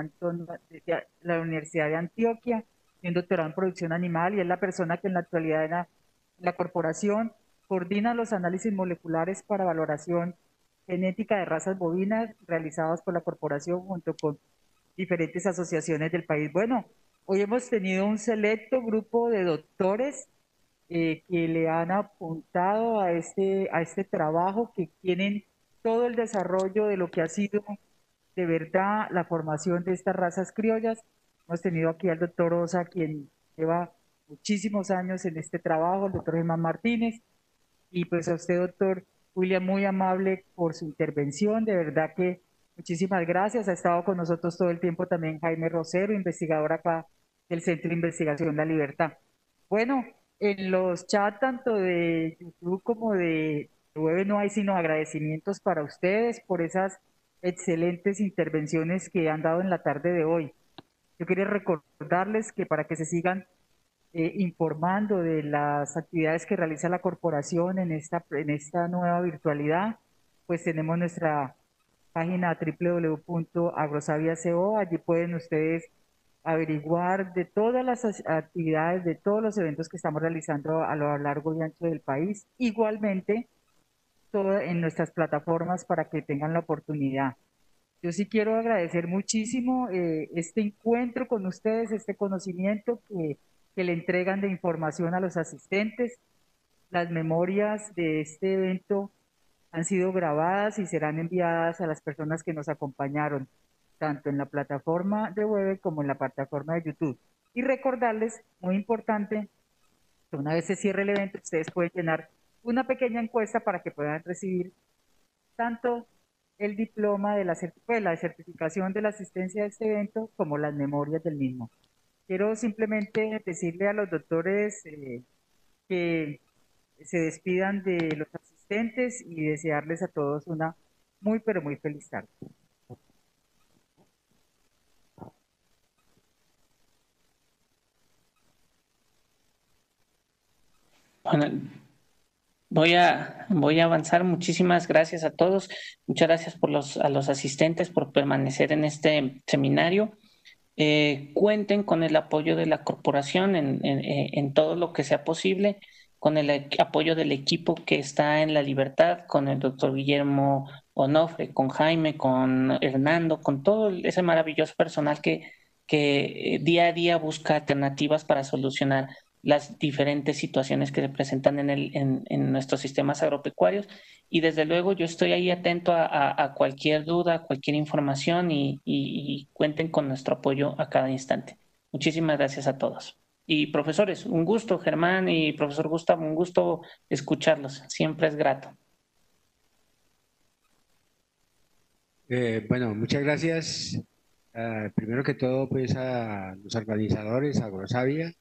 la Universidad de Antioquia, tiene un doctorado en producción animal y es la persona que en la actualidad en la corporación coordina los análisis moleculares para valoración genética de razas bovinas realizados por la corporación junto con diferentes asociaciones del país. Bueno, hoy hemos tenido un selecto grupo de doctores que le han apuntado a este trabajo, que tienen todo el desarrollo de lo que ha sido de verdad la formación de estas razas criollas. Hemos tenido aquí al doctor Osa, quien lleva muchísimos años en este trabajo, el doctor Germán Martínez, y pues a usted, doctor William, muy amable por su intervención, de verdad que muchísimas gracias. Ha estado con nosotros todo el tiempo también Jaime Rosero, investigador acá del Centro de Investigación La Libertad. Bueno, en los chats tanto de YouTube como de web no hay sino agradecimientos para ustedes por esas excelentes intervenciones que han dado en la tarde de hoy. Yo quería recordarles que para que se sigan informando de las actividades que realiza la corporación en esta nueva virtualidad, pues tenemos nuestra página www.agrosavia.co. Allí pueden ustedes averiguar de todas las actividades, de todos los eventos que estamos realizando a lo largo y ancho del país. Igualmente, todo en nuestras plataformas para que tengan la oportunidad. Yo sí quiero agradecer muchísimo este encuentro con ustedes, este conocimiento que le entregan de información a los asistentes. Las memorias de este evento han sido grabadas y serán enviadas a las personas que nos acompañaron, tanto en la plataforma de web como en la plataforma de YouTube. Y recordarles, muy importante, que una vez se cierre el evento, ustedes pueden llenar una pequeña encuesta para que puedan recibir tanto el diploma de la certificación de la asistencia a este evento como las memorias del mismo. Quiero simplemente decirle a los doctores que se despidan de los asistentes y desearles a todos una muy, pero muy feliz tarde. Bueno, voy a avanzar. Muchísimas gracias a todos. Muchas gracias a los asistentes por permanecer en este seminario. Cuenten con el apoyo de la corporación en todo lo que sea posible, con el apoyo del equipo que está en La Libertad, con el doctor Guillermo Onofre, con Jaime, con Hernando, con todo ese maravilloso personal que que día a día busca alternativas para solucionar las diferentes situaciones que se presentan en nuestros sistemas agropecuarios. Y desde luego yo estoy ahí atento a cualquier duda, cualquier información y cuenten con nuestro apoyo a cada instante. Muchísimas gracias a todos. Y profesores, un gusto, Germán y profesor Gustavo, un gusto escucharlos. Siempre es grato. Bueno, muchas gracias. Primero que todo, pues a los organizadores, a Agrosavia,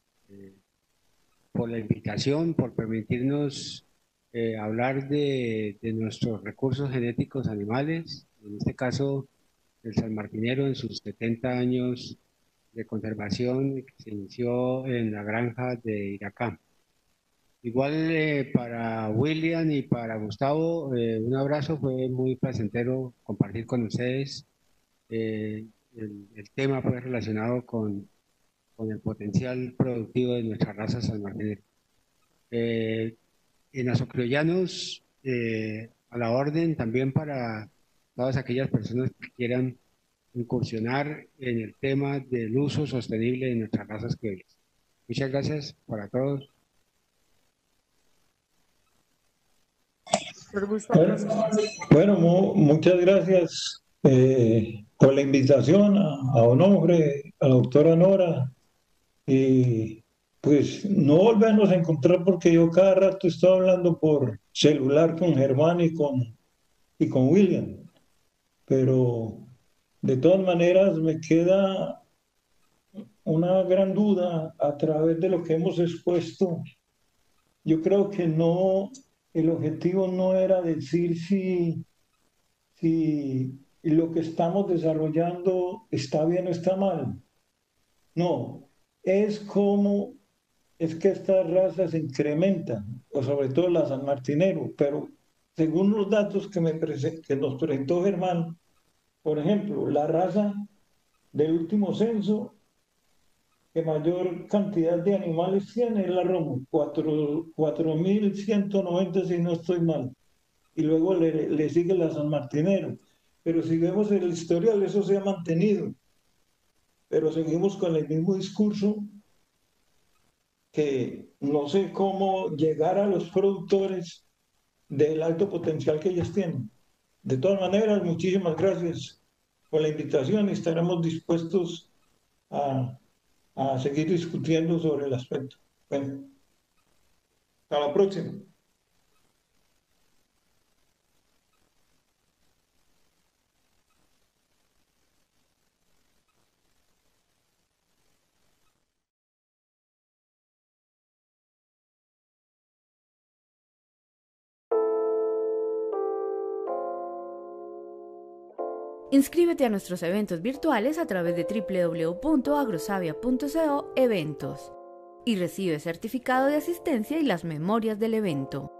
por la invitación, por permitirnos hablar de nuestros recursos genéticos animales, en este caso el sanmartinero en sus 70 años de conservación que se inició en la granja de Iracá. Igual para William y para Gustavo, un abrazo, fue muy placentero compartir con ustedes el tema pues, relacionado con el potencial productivo de nuestra raza sanmartinera. En Azocriollanos, a la orden también para todas aquellas personas que quieran incursionar en el tema del uso sostenible de nuestras razas criollas. Muchas gracias para todos. Bueno, muchas gracias por la invitación a Onofre, a la doctora Nora. Y pues no volvernos a encontrar porque yo cada rato estoy hablando por celular con Germán y con William. Pero de todas maneras me queda una gran duda a través de lo que hemos expuesto. Yo creo que no, el objetivo no era decir si lo que estamos desarrollando está bien o está mal. No, es como es que estas razas se incrementan, o sobre todo la San Martinero, pero según los datos que nos presentó Germán, por ejemplo, la raza del último censo que mayor cantidad de animales tiene es la Romo, 4.190 si no estoy mal, y luego le sigue la San Martinero. Pero si vemos el historial, eso se ha mantenido, pero seguimos con el mismo discurso que no sé cómo llegar a los productores del alto potencial que ellos tienen. De todas maneras, muchísimas gracias por la invitación y estaremos dispuestos a seguir discutiendo sobre el aspecto. Bueno, hasta la próxima. Inscríbete a nuestros eventos virtuales a través de www.agrosavia.co eventos y recibe certificado de asistencia y las memorias del evento.